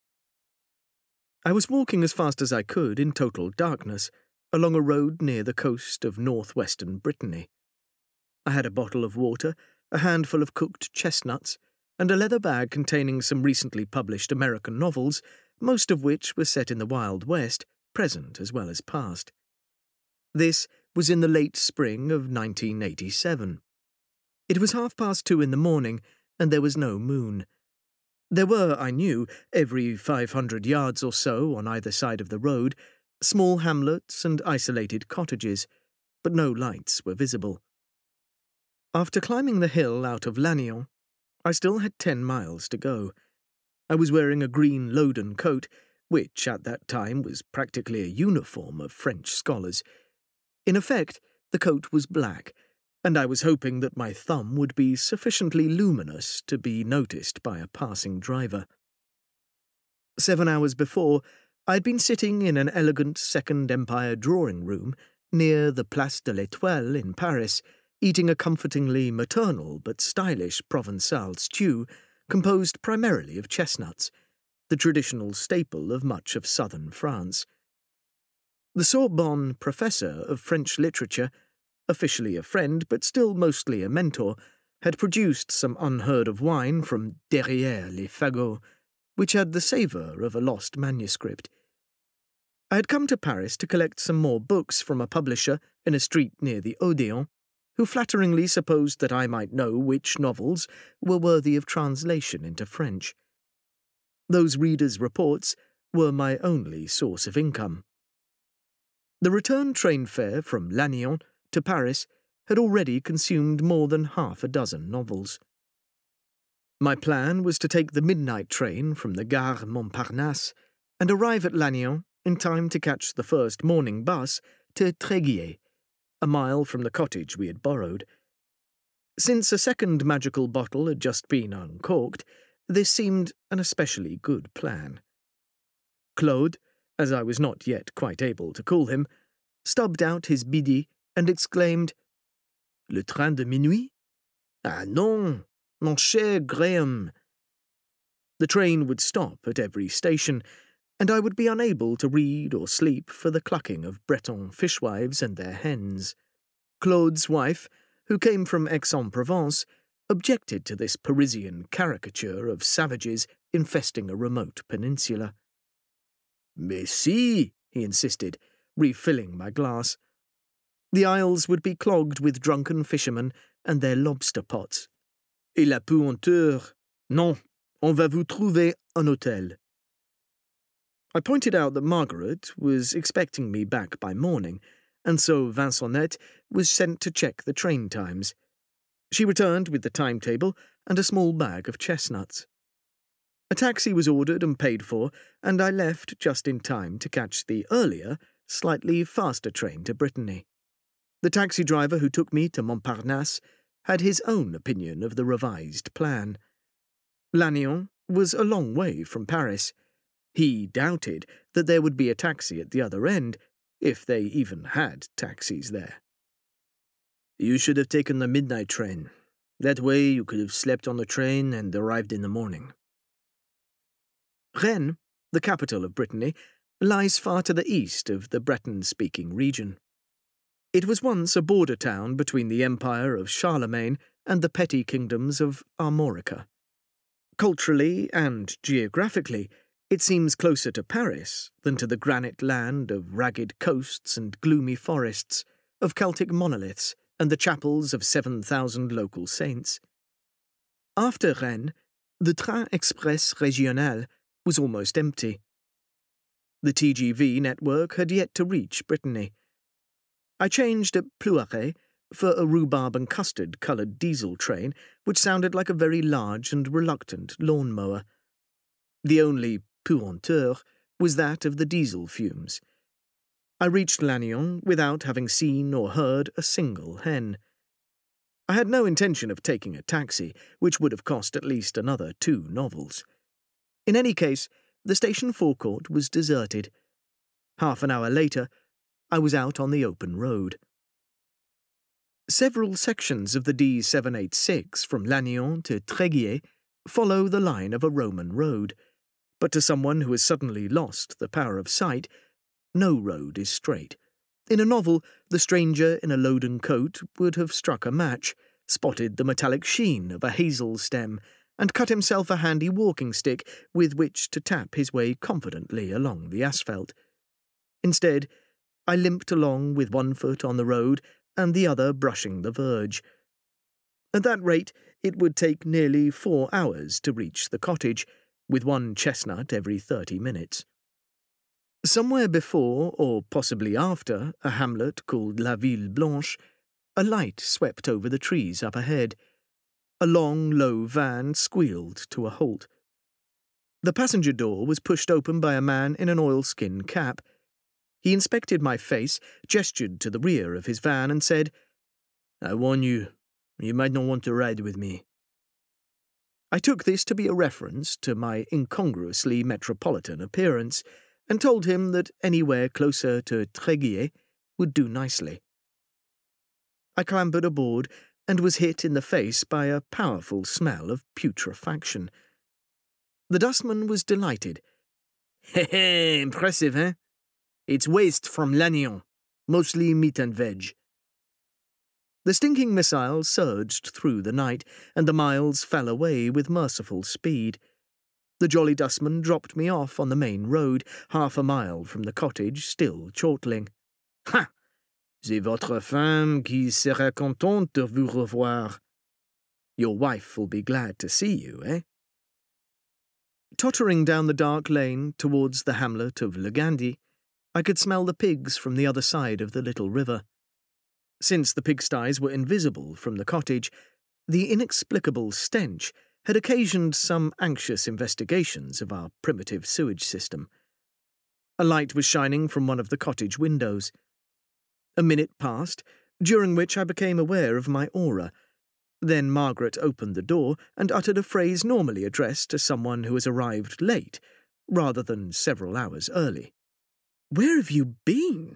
I was walking as fast as I could in total darkness, along a road near the coast of northwestern Brittany. I had a bottle of water, a handful of cooked chestnuts, and a leather bag containing some recently published American novels, most of which were set in the Wild West, present as well as past. This was in the late spring of 1987. It was 2:30 in the morning, and there was no moon. There were, I knew, every 500 yards or so on either side of the road, small hamlets and isolated cottages, but no lights were visible. After climbing the hill out of Lannion, I still had 10 miles to go. I was wearing a green Loden coat, which at that time was practically a uniform of French scholars. In effect, the coat was black, and I was hoping that my thumb would be sufficiently luminous to be noticed by a passing driver. 7 hours before, I had been sitting in an elegant Second Empire drawing-room near the Place de l'Étoile in Paris, eating a comfortingly maternal but stylish Provençal stew composed primarily of chestnuts, the traditional staple of much of southern France. The Sorbonne professor of French literature, officially a friend but still mostly a mentor, had produced some unheard-of wine from derrière les fagots, which had the savour of a lost manuscript. I had come to Paris to collect some more books from a publisher in a street near the Odéon, who flatteringly supposed that I might know which novels were worthy of translation into French. Those readers' reports were my only source of income. The return train fare from Lannion to Paris had already consumed more than half a dozen novels. My plan was to take the midnight train from the Gare Montparnasse and arrive at Lannion in time to catch the first morning bus to Tréguier, a mile from the cottage we had borrowed. Since a second magical bottle had just been uncorked, this seemed an especially good plan. Claude, as I was not yet quite able to call him, stubbed out his bidi and exclaimed, "Le train de minuit? Ah non, mon cher Graham." The train would stop at every station, and I would be unable to read or sleep for the clucking of Breton fishwives and their hens. Claude's wife, who came from Aix-en-Provence, objected to this Parisian caricature of savages infesting a remote peninsula. "Mais si," he insisted, refilling my glass. The aisles would be clogged with drunken fishermen and their lobster pots. "Et la puanteur? Non, on va vous trouver un hôtel." I pointed out that Margaret was expecting me back by morning, and so Vincentette was sent to check the train times. She returned with the timetable and a small bag of chestnuts. A taxi was ordered and paid for, and I left just in time to catch the earlier, slightly faster train to Brittany. The taxi driver who took me to Montparnasse had his own opinion of the revised plan. Lannion was a long way from Paris. He doubted that there would be a taxi at the other end, if they even had taxis there. "You should have taken the midnight train. That way you could have slept on the train and arrived in the morning." Rennes, the capital of Brittany, lies far to the east of the Breton-speaking region. It was once a border town between the empire of Charlemagne and the petty kingdoms of Armorica. Culturally and geographically, it seems closer to Paris than to the granite land of ragged coasts and gloomy forests, of Celtic monoliths and the chapels of 7,000 local saints. After Rennes, the Train Express Régional was almost empty. The TGV network had yet to reach Brittany. I changed at Plouaret for a rhubarb and custard-coloured diesel train which sounded like a very large and reluctant lawn-mower. The only puanteur was that of the diesel fumes. I reached Lannion without having seen or heard a single hen. I had no intention of taking a taxi, which would have cost at least another 2 novels. In any case, the station forecourt was deserted. Half an hour later, I was out on the open road. Several sections of the D786 from Lannion to Tréguier follow the line of a Roman road, but to someone who has suddenly lost the power of sight, no road is straight. In a novel, the stranger in a Loden coat would have struck a match, spotted the metallic sheen of a hazel stem, and cut himself a handy walking stick with which to tap his way confidently along the asphalt. Instead, I limped along with one foot on the road and the other brushing the verge. At that rate, it would take nearly 4 hours to reach the cottage, with one chestnut every 30 minutes. Somewhere before, or possibly after, a hamlet called La Ville Blanche, a light swept over the trees up ahead. A long, low van squealed to a halt. The passenger door was pushed open by a man in an oilskin cap. He inspected my face, gestured to the rear of his van, and said, "I warn you, you might not want to ride with me." I took this to be a reference to my incongruously metropolitan appearance, and told him that anywhere closer to Tréguier would do nicely. I clambered aboard and was hit in the face by a powerful smell of putrefaction. The dustman was delighted. "Heh, impressive, eh? It's waste from Lannion, mostly meat and veg." The stinking missile surged through the night, and the miles fell away with merciful speed. The jolly dustman dropped me off on the main road, 1/2 mile from the cottage, still chortling. "Ha! C'est votre femme qui sera contente de vous revoir. Your wife will be glad to see you, eh?" Tottering down the dark lane towards the hamlet of Le Gandy, I could smell the pigs from the other side of the little river. Since the pigsties were invisible from the cottage, the inexplicable stench had occasioned some anxious investigations of our primitive sewage system. A light was shining from one of the cottage windows. A minute passed, during which I became aware of my aura. Then Margaret opened the door and uttered a phrase normally addressed to someone who has arrived late, rather than several hours early. "Where have you been?"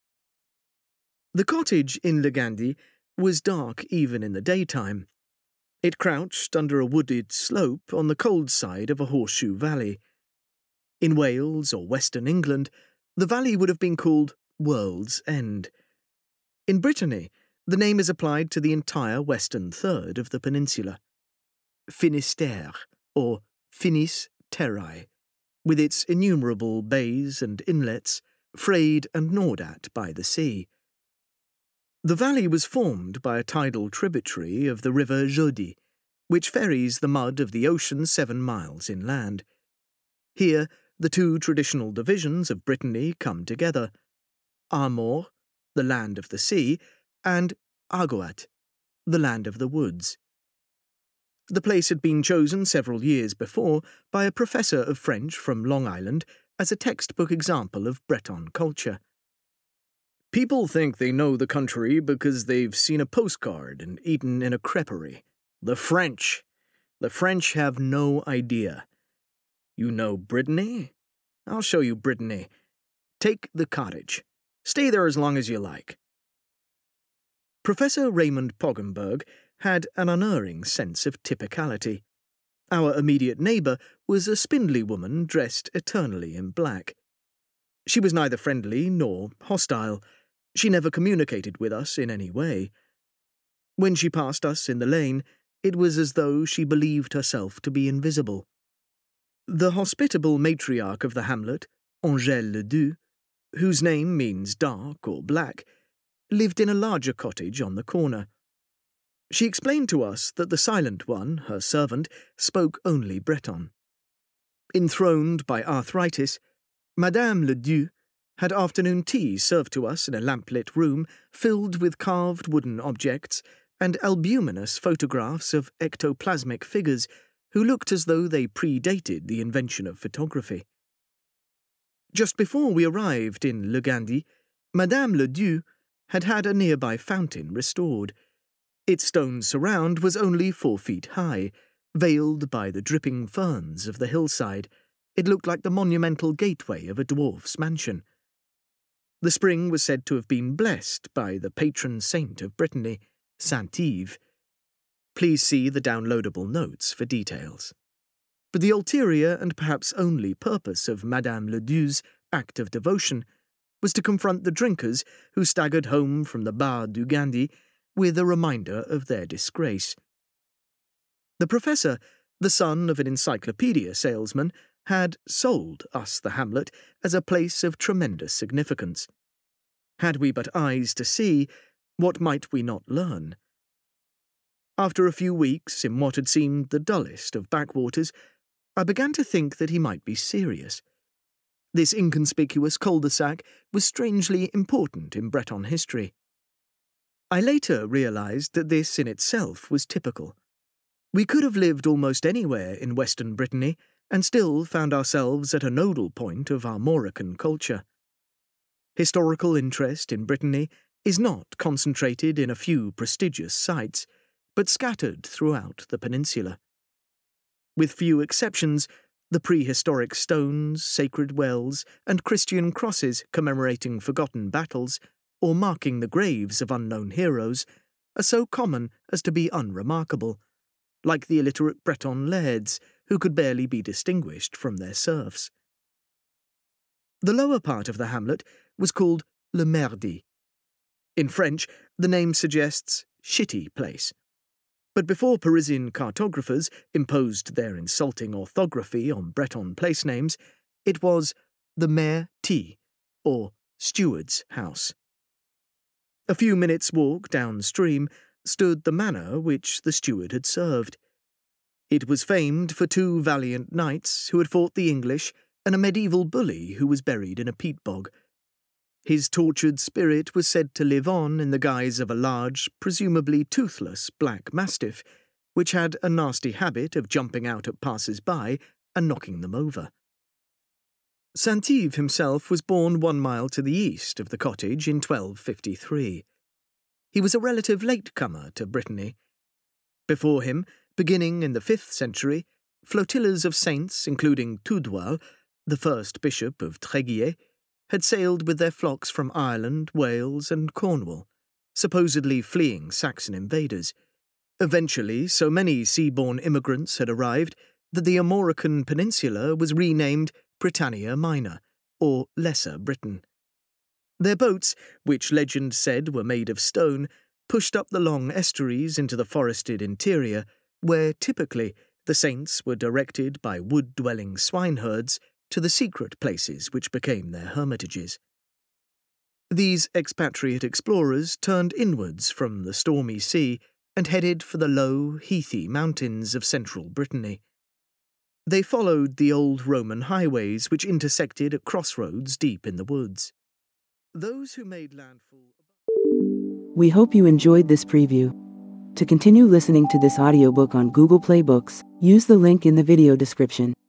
The cottage in Le Gandy was dark even in the daytime. It crouched under a wooded slope on the cold side of a horseshoe valley. In Wales or Western England, the valley would have been called World's End. In Brittany, the name is applied to the entire western third of the peninsula. Finistère, or Finis Terrae, with its innumerable bays and inlets, frayed and gnawed at by the sea. The valley was formed by a tidal tributary of the river Jodi, which ferries the mud of the ocean 7 miles inland. Here, the 2 traditional divisions of Brittany come together: Armor, the land of the sea, and Argoat, the land of the woods. The place had been chosen several years before by a professor of French from Long Island as a textbook example of Breton culture. "People think they know the country because they've seen a postcard and eaten in a creperie. The French have no idea. You know Brittany? I'll show you Brittany. Take the cottage. Stay there as long as you like." Professor Raymond Poggenberg had an unerring sense of typicality. Our immediate neighbour was a spindly woman dressed eternally in black. She was neither friendly nor hostile. She never communicated with us in any way. When she passed us in the lane, it was as though she believed herself to be invisible. The hospitable matriarch of the hamlet, Angèle Ledoux, whose name means dark or black, lived in a larger cottage on the corner. She explained to us that the silent one, her servant, spoke only Breton. Enthroned by arthritis, Madame Ledoux had afternoon tea served to us in a lamplit room filled with carved wooden objects and albuminous photographs of ectoplasmic figures who looked as though they predated the invention of photography. Just before we arrived in Le Gandy, Madame Ledoux had had a nearby fountain restored. Its stone surround was only 4 feet high, veiled by the dripping ferns of the hillside. It looked like the monumental gateway of a dwarf's mansion. The spring was said to have been blessed by the patron saint of Brittany, Saint Yves. Please see the downloadable notes for details. But the ulterior and perhaps only purpose of Madame Ledoux's act of devotion was to confront the drinkers who staggered home from the Bar du Gandy with a reminder of their disgrace. The professor, the son of an encyclopedia salesman, had sold us the hamlet as a place of tremendous significance. Had we but eyes to see, what might we not learn? After a few weeks in what had seemed the dullest of backwaters, I began to think that he might be serious. This inconspicuous cul-de-sac was strangely important in Breton history. I later realised that this in itself was typical. We could have lived almost anywhere in Western Brittany and still found ourselves at a nodal point of Armorican culture. Historical interest in Brittany is not concentrated in a few prestigious sites, but scattered throughout the peninsula. With few exceptions, The prehistoric stones, sacred wells, and Christian crosses commemorating forgotten battles or marking the graves of unknown heroes are so common as to be unremarkable, like the illiterate Breton lairds who could barely be distinguished from their serfs. The lower part of the hamlet was called Le Merdi. In French, the name suggests shitty place. But before Parisian cartographers imposed their insulting orthography on Breton place names, it was the Maire T, or steward's house. A few minutes' walk downstream stood the manor which the steward had served. It was famed for 2 valiant knights who had fought the English and a medieval bully who was buried in a peat bog. His tortured spirit was said to live on in the guise of a large, presumably toothless black mastiff, which had a nasty habit of jumping out at passers-by and knocking them over. Saint-Yves himself was born 1 mile to the east of the cottage in 1253. He was a relative latecomer to Brittany. Before him, beginning in the 5th century, flotillas of saints, including Tudoil, the first bishop of Tréguier, had sailed with their flocks from Ireland, Wales, and Cornwall, supposedly fleeing Saxon invaders. Eventually, so many sea-borne immigrants had arrived that the Armorican Peninsula was renamed Britannia Minor, or Lesser Britain. Their boats, which legend said were made of stone, pushed up the long estuaries into the forested interior, where typically the saints were directed by wood-dwelling swineherds to the secret places which became their hermitages. These expatriate explorers turned inwards from the stormy sea and headed for the low, heathy mountains of central Brittany. They followed the old Roman highways which intersected at crossroads deep in the woods. Those who made landfall... We hope you enjoyed this preview. To continue listening to this audiobook on Google Play Books, use the link in the video description.